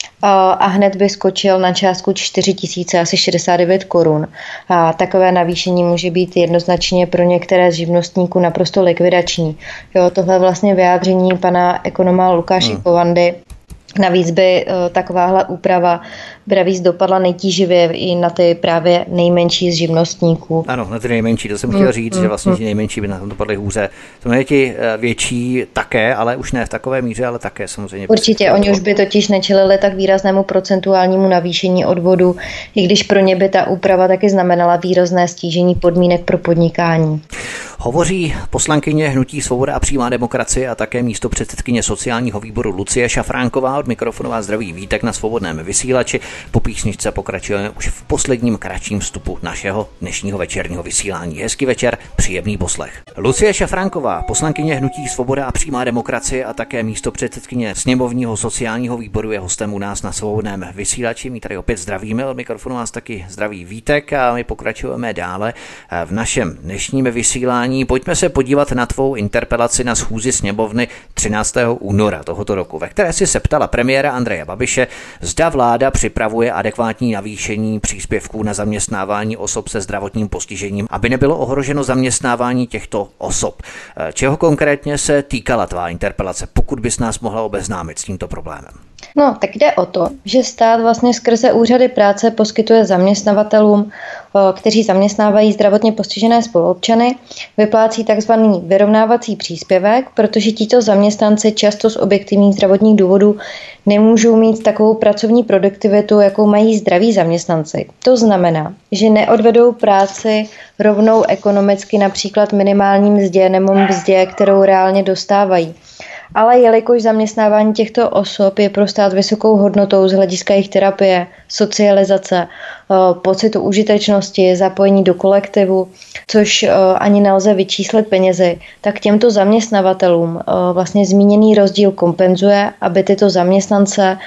a hned by skočil na částku 4 000, asi 69 korun. A takové navýšení může být jednoznačně pro některé z živnostníků naprosto likvidační. Jo, tohle vlastně vyjádření pana ekonoma Lukáše Kovandy. Navíc by takováhle úprava navíc dopadla nejtíživě i na ty právě nejmenší z živnostníků. Ano, na ty nejmenší, to jsem chtěl říct, že vlastně ti nejmenší by na tom dopadly hůře. To ti větší také, ale už ne v takové míře, ale také samozřejmě. Určitě, oni už by totiž nečelili tak výraznému procentuálnímu navýšení odvodu, i když pro ně by ta úprava taky znamenala výrazné stížení podmínek pro podnikání. Hovoří poslankyně Hnutí Svoboda a přímá demokracie a také místopředsedkyně sociálního výboru Lucie Šafránková. Od mikrofonu vás zdraví Vítek na Svobodném vysílači. Po písničce pokračujeme už v posledním kratším vstupu našeho dnešního večerního vysílání. Hezký večer, příjemný poslech. Lucie Šafránková, poslankyně Hnutí Svoboda a přímá demokracie a také místopředsedkyně sněmovního sociálního výboru, je hostem u nás na Svobodném vysílači. My tady opět zdravíme, od mikrofonu vás taky zdraví Vítek a my pokračujeme dále v našem dnešním vysílání. Pojďme se podívat na tvou interpelaci na schůzi sněmovny 13. února tohoto roku, ve které si se ptala premiéra Andreje Babiše, zda vláda připravuje adekvátní navýšení příspěvků na zaměstnávání osob se zdravotním postižením, aby nebylo ohroženo zaměstnávání těchto osob. Čeho konkrétně se týkala tvá interpelace, pokud bys nás mohla obeznámit s tímto problémem? No, tak jde o to, že stát vlastně skrze úřady práce poskytuje zaměstnavatelům, kteří zaměstnávají zdravotně postižené spoluobčany, vyplácí takzvaný vyrovnávací příspěvek, protože tito zaměstnanci často z objektivních zdravotních důvodů nemůžou mít takovou pracovní produktivitu, jakou mají zdraví zaměstnanci. To znamená, že neodvedou práci rovnou ekonomicky, například minimální mzdě nebo mzdě, kterou reálně dostávají. Ale jelikož zaměstnávání těchto osob je pro stát vysokou hodnotou z hlediska jejich terapie, socializace, pocitu užitečnosti, zapojení do kolektivu, což ani nelze vyčíslit penězi, tak těmto zaměstnavatelům vlastně zmíněný rozdíl kompenzuje, aby tyto zaměstnance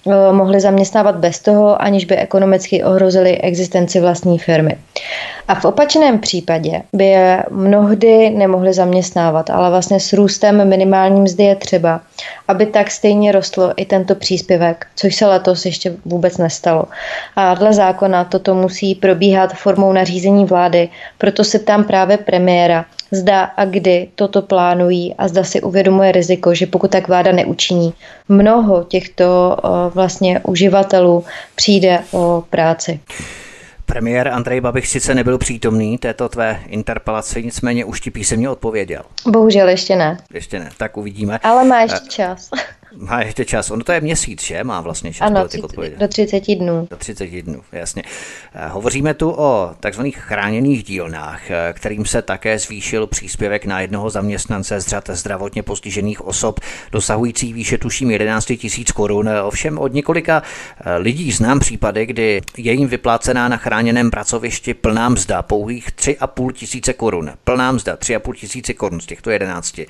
mohli zaměstnávat bez toho, aniž by ekonomicky ohrozili existenci vlastní firmy. A v opačném případě by je mnohdy nemohli zaměstnávat, ale vlastně s růstem minimální mzdy je třeba, aby tak stejně rostlo i tento příspěvek, což se letos ještě vůbec nestalo. A dle zákona toto musí probíhat formou nařízení vlády, proto se ptám právě premiéra, zda a kdy toto plánují a zda si uvědomuje riziko, že pokud tak vláda neučiní, mnoho těchto vlastně uživatelů přijde o práci. Premiér Andrej Babiš sice nebyl přítomný této tvé interpelaci, nicméně už ti písemně odpověděl. Bohužel ještě ne. Ještě ne, tak uvidíme. Ale má ještě čas. Má ještě čas. Ono to je měsíc, že? Má vlastně čas. Ano, do 30 dnů. Do 30 dnů, jasně. Hovoříme tu o takzvaných chráněných dílnách, kterým se také zvýšil příspěvek na jednoho zaměstnance z řad zdravotně postižených osob, dosahující výše tuším 11 000 korun. Ovšem od několika lidí znám případy, kdy je jim vyplácená na chráněném pracovišti plná mzda, pouhých 3 500 korun. Plná mzda 3 500 korun z těchto 11.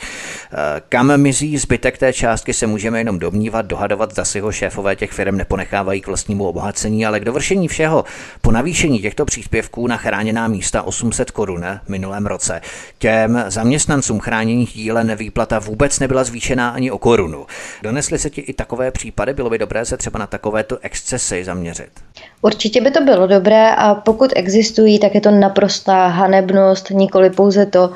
Kam mizí zbytek té částky, se můžeme jenom domnívat, dohadovat, zda si ho šéfové těch firm neponechávají k vlastnímu obohacení, ale k dovršení všeho po navýšení těchto příspěvků na chráněná místa 800 korun v minulém roce těm zaměstnancům chráněných dílen výplata vůbec nebyla zvýšená ani o korunu. Donesly se ti i takové případy? Bylo by dobré se třeba na takovéto excesy zaměřit? Určitě by to bylo dobré a pokud existují, tak je to naprostá hanebnost, nikoli pouze to,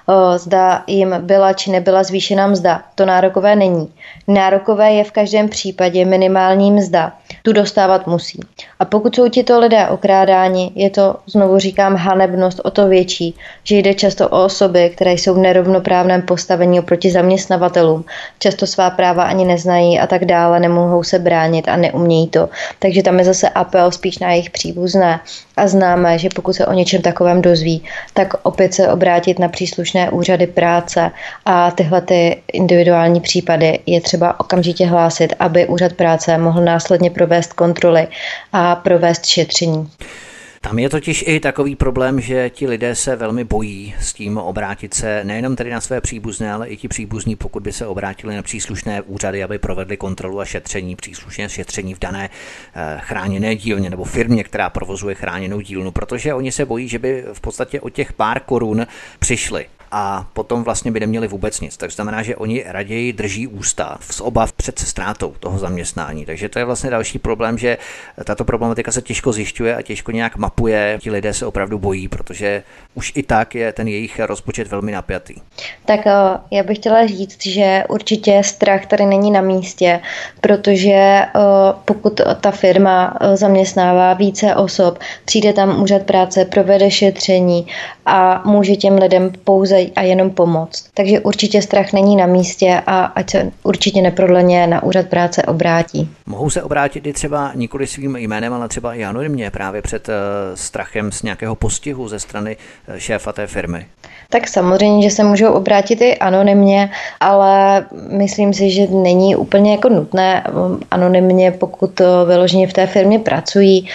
zda jim byla či nebyla zvýšená mzda. To nárokové není. Nárokové je v každém případě minimální mzda. Tu dostávat musí. A pokud jsou tito lidé okrádáni, je to, znovu říkám, hanebnost o to větší, že jde často o osoby, které jsou v nerovnoprávném postavení oproti zaměstnavatelům. Často svá práva ani neznají a tak dále, nemohou se bránit a neumějí to. Takže tam je zase apel spíš na jejich příbuzné. A známe, že pokud se o něčem takovém dozví, tak opět se obrátit na příslušné úřady práce a tyhle ty individuální případy je třeba okamžitě hlásit, aby úřad práce mohl následně provést kontroly a provést šetření. Tam je totiž i takový problém, že ti lidé se velmi bojí s tím obrátit se nejenom tedy na své příbuzné, ale i ti příbuzní, pokud by se obrátili na příslušné úřady, aby provedli kontrolu a šetření, příslušné šetření v dané chráněné dílně nebo firmě, která provozuje chráněnou dílnu, protože oni se bojí, že by v podstatě o těch pár korun přišli a potom vlastně by neměli vůbec nic. Tak znamená, že oni raději drží ústa z obav před ztrátou toho zaměstnání. Takže to je vlastně další problém, že tato problematika se těžko zjišťuje a těžko nějak mapuje. Ti lidé se opravdu bojí, protože už i tak je ten jejich rozpočet velmi napjatý. Tak já bych chtěla říct, že určitě strach tady není na místě, protože pokud ta firma zaměstnává více osob, přijde tam úřad práce, provede šetření a může těm lidem pouze a jenom pomoct. Takže určitě strach není na místě a ať se určitě neprodleně na úřad práce obrátí. Mohou se obrátit i třeba nikoli svým jménem, ale třeba i anonymně právě před strachem z nějakého postihu ze strany šéfa té firmy? Tak samozřejmě, že se můžou obrátit i anonymně, ale myslím si, že není úplně jako nutné anonymně, pokud vyloženě v té firmě pracují.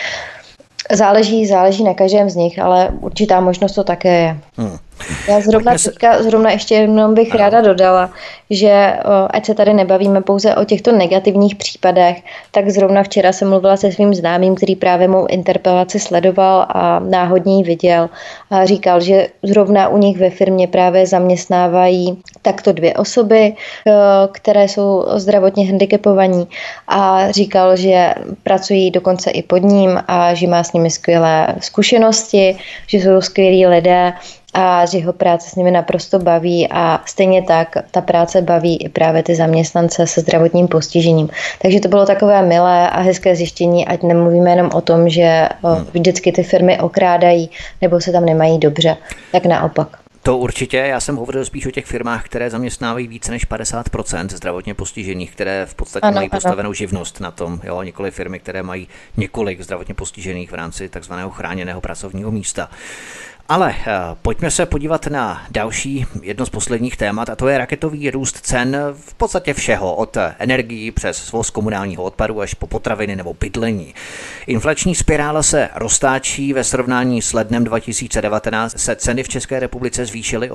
Záleží na každém z nich, ale určitá možnost to také je. Já zrovna ještě jenom bych ráda dodala, že ať se tady nebavíme pouze o těchto negativních případech, tak zrovna včera jsem mluvila se svým známým, který právě mou interpelaci sledoval a náhodně ji viděl a říkal, že zrovna u nich ve firmě právě zaměstnávají takto 2 osoby, které jsou zdravotně handicapovaní a říkal, že pracují dokonce i pod ním a že má s nimi skvělé zkušenosti, že jsou skvělí lidé a že jeho práce s nimi naprosto baví a stejně tak ta práce baví i právě ty zaměstnance se zdravotním postižením. Takže to bylo takové milé a hezké zjištění, ať nemluvíme jenom o tom, že vždycky ty firmy okrádají nebo se tam nemají dobře, tak naopak. To určitě, já jsem hovořil spíš o těch firmách, které zaměstnávají více než 50% zdravotně postižených, které v podstatě mají postavenou živnost na tom, jo, nikoli firmy, které mají několik zdravotně postižených v rámci takzvaného chráněného pracovního místa. Ale pojďme se podívat na další jedno z posledních témat, a to je raketový růst cen v podstatě všeho, od energií přes svoz komunálního odpadu až po potraviny nebo bydlení. Inflační spirála se roztáčí, ve srovnání s lednem 2019 se ceny v České republice zvýšily o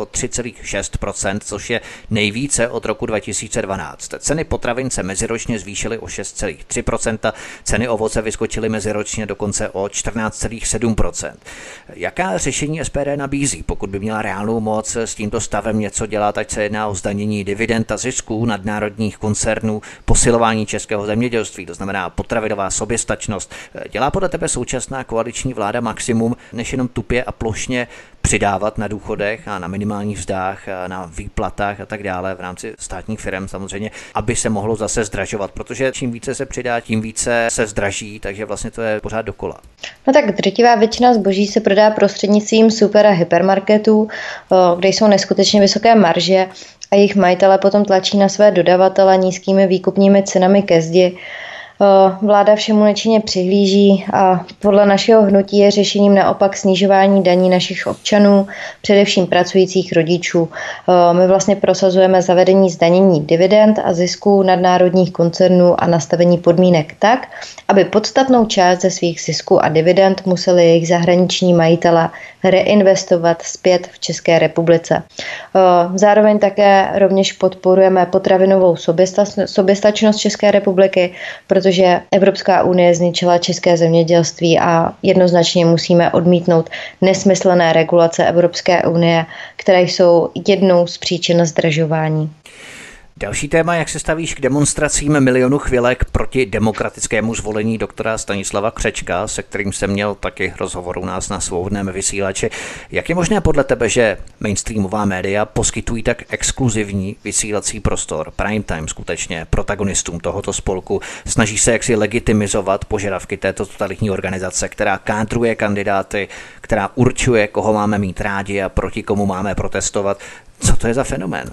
3,6%, což je nejvíce od roku 2012. Ceny potravin se meziročně zvýšily o 6,3%, ceny ovoce vyskočily meziročně dokonce o 14,7%. Jaká řešení SPD nabízí, pokud by měla reálnou moc s tímto stavem něco dělat, ať se jedná o zdanění dividend a zisků nadnárodních koncernů, posilování českého zemědělství, to znamená potravinová soběstačnost? Dělá podle tebe současná koaliční vláda maximum, než jenom tupě a plošně přidávat na důchodech a na minimálních vzdách, a na výplatách a tak dále v rámci státních firem samozřejmě, aby se mohlo zase zdražovat, protože čím více se přidá, tím více se zdraží, takže vlastně to je pořád dokola. No tak drtivá většina zboží se prodá prostřednictvím super a hypermarketů, kde jsou neskutečně vysoké marže a jejich majitele potom tlačí na své dodavatele nízkými výkupními cenami ke zdi. Vláda všemu nečinně přihlíží a podle našeho hnutí je řešením naopak snižování daní našich občanů, především pracujících rodičů. My vlastně prosazujeme zavedení zdanění dividend a zisků nadnárodních koncernů a nastavení podmínek tak, aby podstatnou část ze svých zisků a dividend museli jejich zahraniční majitele reinvestovat zpět v České republice. Zároveň také rovněž podporujeme potravinovou soběstačnost České republiky, protože Evropská unie zničila české zemědělství a jednoznačně musíme odmítnout nesmyslné regulace Evropské unie, které jsou jednou z příčin zdražování. Další téma, jak se stavíš k demonstracím milionu chvilek proti demokratickému zvolení doktora Stanislava Křečka, se kterým jsem měl taky rozhovor u nás na Svobodném vysílači. Jak je možné podle tebe, že mainstreamová média poskytují tak exkluzivní vysílací prostor, prime time skutečně, protagonistům tohoto spolku, snaží se jaksi legitimizovat požadavky této totalitní organizace, která kádruje kandidáty, která určuje, koho máme mít rádi a proti komu máme protestovat? Co to je za fenomén?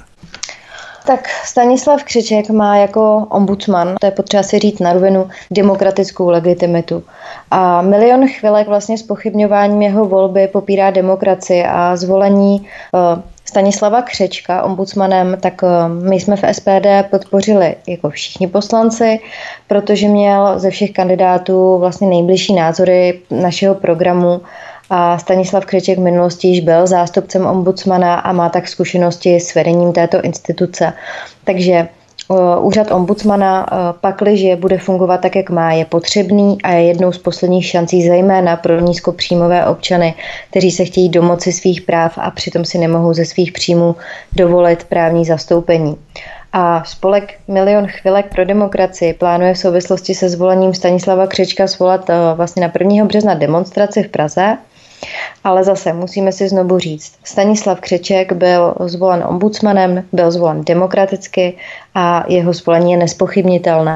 Tak Stanislav Křeček má jako ombudsman, to je potřeba si říct na rovinu, demokratickou legitimitu. A milion chvilek vlastně zpochybňováním jeho volby popírá demokracii a zvolení Stanislava Křečka ombudsmanem, tak my jsme v SPD podpořili jako všichni poslanci, protože měl ze všech kandidátů vlastně nejbližší názory našeho programu. A Stanislav Křeček v minulosti již byl zástupcem ombudsmana a má tak zkušenosti s vedením této instituce. Takže úřad ombudsmana, pakliže bude fungovat tak, jak má, je potřebný a je jednou z posledních šancí zejména pro nízkopříjmové občany, kteří se chtějí domoci svých práv a přitom si nemohou ze svých příjmů dovolit právní zastoupení. A spolek Milion chvilek pro demokracii plánuje v souvislosti se zvolením Stanislava Křečka svolat vlastně na 1. března demonstraci v Praze. Ale zase musíme si znovu říct, Stanislav Křeček byl zvolen ombudsmanem, byl zvolen demokraticky a jeho zvolení je nespochybnitelné.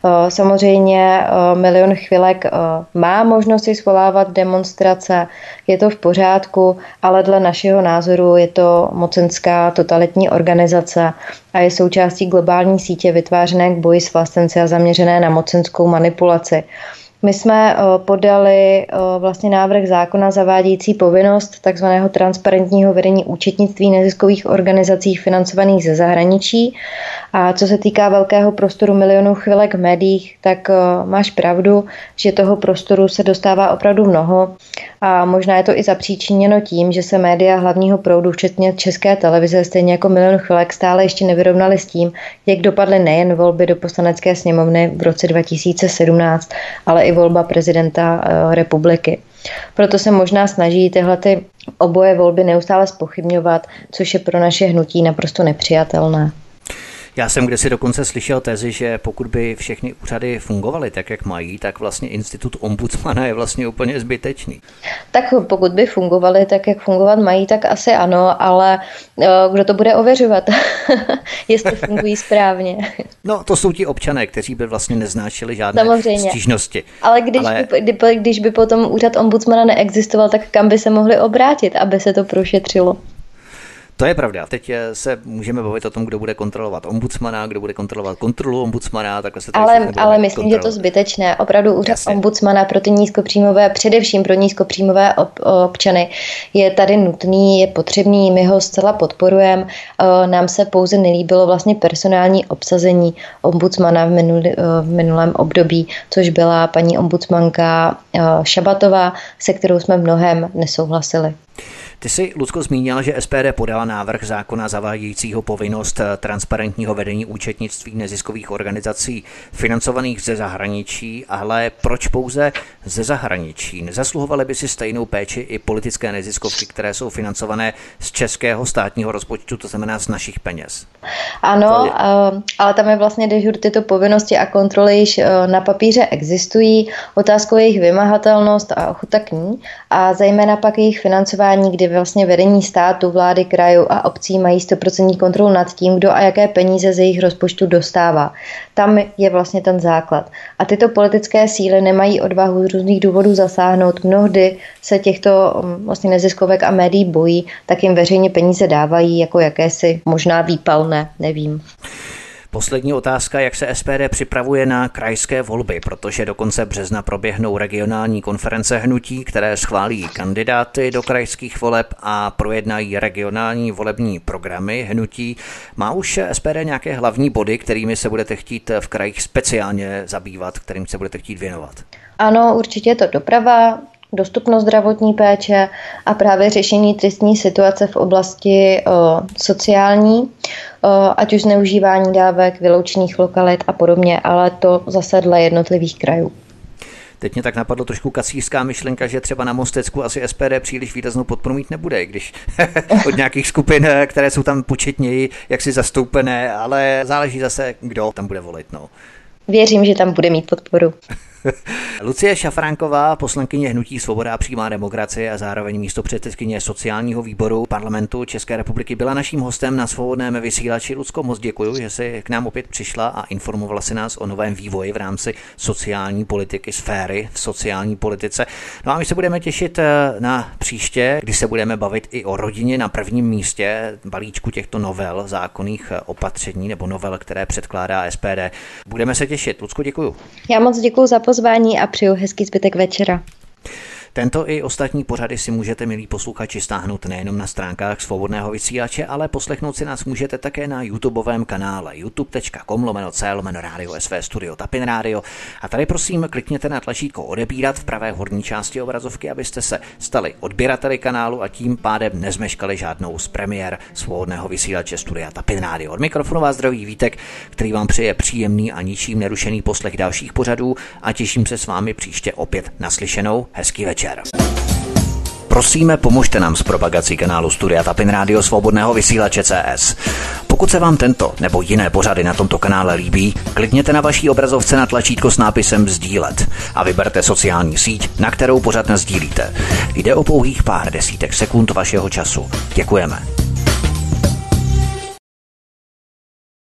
Samozřejmě Milion chvilek má možnost si svolávat demonstrace, je to v pořádku, ale dle našeho názoru je to mocenská totalitní organizace a je součástí globální sítě vytvářené k boji s vlastenci a zaměřené na mocenskou manipulaci. My jsme podali vlastně návrh zákona zavádějící povinnost takzvaného transparentního vedení účetnictví neziskových organizací financovaných ze zahraničí. A co se týká velkého prostoru milionů chvilek v médiích, tak máš pravdu, že toho prostoru se dostává opravdu mnoho. A možná je to i zapříčiněno tím, že se média hlavního proudu, včetně České televize, stejně jako Milion chvilek, stále ještě nevyrovnaly s tím, jak dopadly nejen volby do Poslanecké sněmovny v roce 2017, ale i volba prezidenta republiky. Proto se možná snaží tyhle ty oboje volby neustále zpochybňovat, což je pro naše hnutí naprosto nepřijatelné. Já jsem kdysi dokonce slyšel tezi, že pokud by všechny úřady fungovaly tak, jak mají, tak vlastně institut ombudsmana je vlastně úplně zbytečný. Tak pokud by fungovaly tak, jak fungovat mají, tak asi ano, ale kdo to bude ověřovat, jestli fungují správně. No, to jsou ti občané, kteří by vlastně neznášeli žádné stížnosti. Ale když by potom úřad ombudsmana neexistoval, tak kam by se mohli obrátit, aby se to prošetřilo? To je pravda. Teď se můžeme bavit o tom, kdo bude kontrolovat ombudsmana, kdo bude kontrolovat kontrolu ombudsmana, takhle se ale myslím, že je to zbytečné. Opravdu úřad ombudsmana pro ty nízkopříjmové, především pro nízkopříjmové občany je tady nutný, je potřebný, my ho zcela podporujeme. Nám se pouze nelíbilo vlastně personální obsazení ombudsmana v minulém období, což byla paní ombudsmanka Šabatová, se kterou jsme mnohem nesouhlasili. Ty jsi, Lucko, zmínila, že SPD podala návrh zákona zavádějícího povinnost transparentního vedení účetnictví neziskových organizací financovaných ze zahraničí, ale proč pouze ze zahraničí? Nezasluhovaly by si stejnou péči i politické neziskovky, které jsou financované z českého státního rozpočtu, to znamená z našich peněz? Ano, ale tam je vlastně de jure tyto povinnosti a kontroly již na papíře existují. Otázkou je jejich vymahatelnost a ochota k ní a zejména pak jejich financování, kdy vlastně vedení státu, vlády, krajů a obcí mají 100% kontrolu nad tím, kdo a jaké peníze z jejich rozpočtu dostává. Tam je vlastně ten základ. A tyto politické síly nemají odvahu z různých důvodů zasáhnout. Mnohdy se těchto vlastně neziskovek a médií bojí, tak jim veřejně peníze dávají jako jakési možná výpalné, nevím. Poslední otázka, jak se SPD připravuje na krajské volby, protože do konce března proběhnou regionální konference hnutí, které schválí kandidáty do krajských voleb a projednají regionální volební programy hnutí. Má už SPD nějaké hlavní body, kterými se budete chtít v krajích speciálně zabývat, kterým se budete chtít věnovat? Ano, určitě je to doprava, dostupnost zdravotní péče a právě řešení tristní situace v oblasti sociální, ať už zneužívání dávek, vyloučených lokalit a podobně, ale to zase dle jednotlivých krajů. Teď mě tak napadlo trošku kacířská myšlenka, že třeba na Mostecku asi SPD příliš výraznou podporu mít nebude, když od nějakých skupin, které jsou tam početněji, jaksi zastoupené, ale záleží zase, kdo tam bude volit. No. Věřím, že tam bude mít podporu. Lucie Šafránková, poslankyně hnutí Svoboda a přímá demokracie a zároveň místopředsedkyně sociálního výboru Parlamentu České republiky, byla naším hostem na Svobodném vysílači. Lucko, moc děkuju, že jsi k nám opět přišla a informovala si nás o novém vývoji v rámci sociální politiky, sféry v sociální politice. No a my se budeme těšit na příště, kdy se budeme bavit i o rodině na prvním místě, balíčku těchto novel, zákonných opatření nebo novel, které předkládá SPD. Budeme se těšit. Lucko, děkuju. Já moc děkuju za pozvání a přeju hezký zbytek večera. Tento i ostatní pořady si můžete, milí posluchači, stáhnout nejenom na stránkách Svobodného vysílače, ale poslechnout si nás můžete také na YouTubeovém kanále youtube.com/radio SV Studio Tapin Radio. A tady prosím klikněte na tlačítko odebírat v pravé horní části obrazovky, abyste se stali odběrateli kanálu a tím pádem nezmeškali žádnou z premiér Svobodného vysílače Studia Tapin Radio. Od mikrofonu vás zdraví Vítek, který vám přeje příjemný a ničím nerušený poslech dalších pořadů a těším se s vámi příště opět naslyšenou. Hezký večer. Prosíme, pomožte nám s propagací kanálu Studia Tapin Radio Svobodného vysílače CS. Pokud se vám tento nebo jiné pořady na tomto kanále líbí, klikněte na vaší obrazovce na tlačítko s nápisem sdílet a vyberte sociální síť, na kterou pořad nasdílíte. Jde o pouhých pár desítek sekund vašeho času. Děkujeme.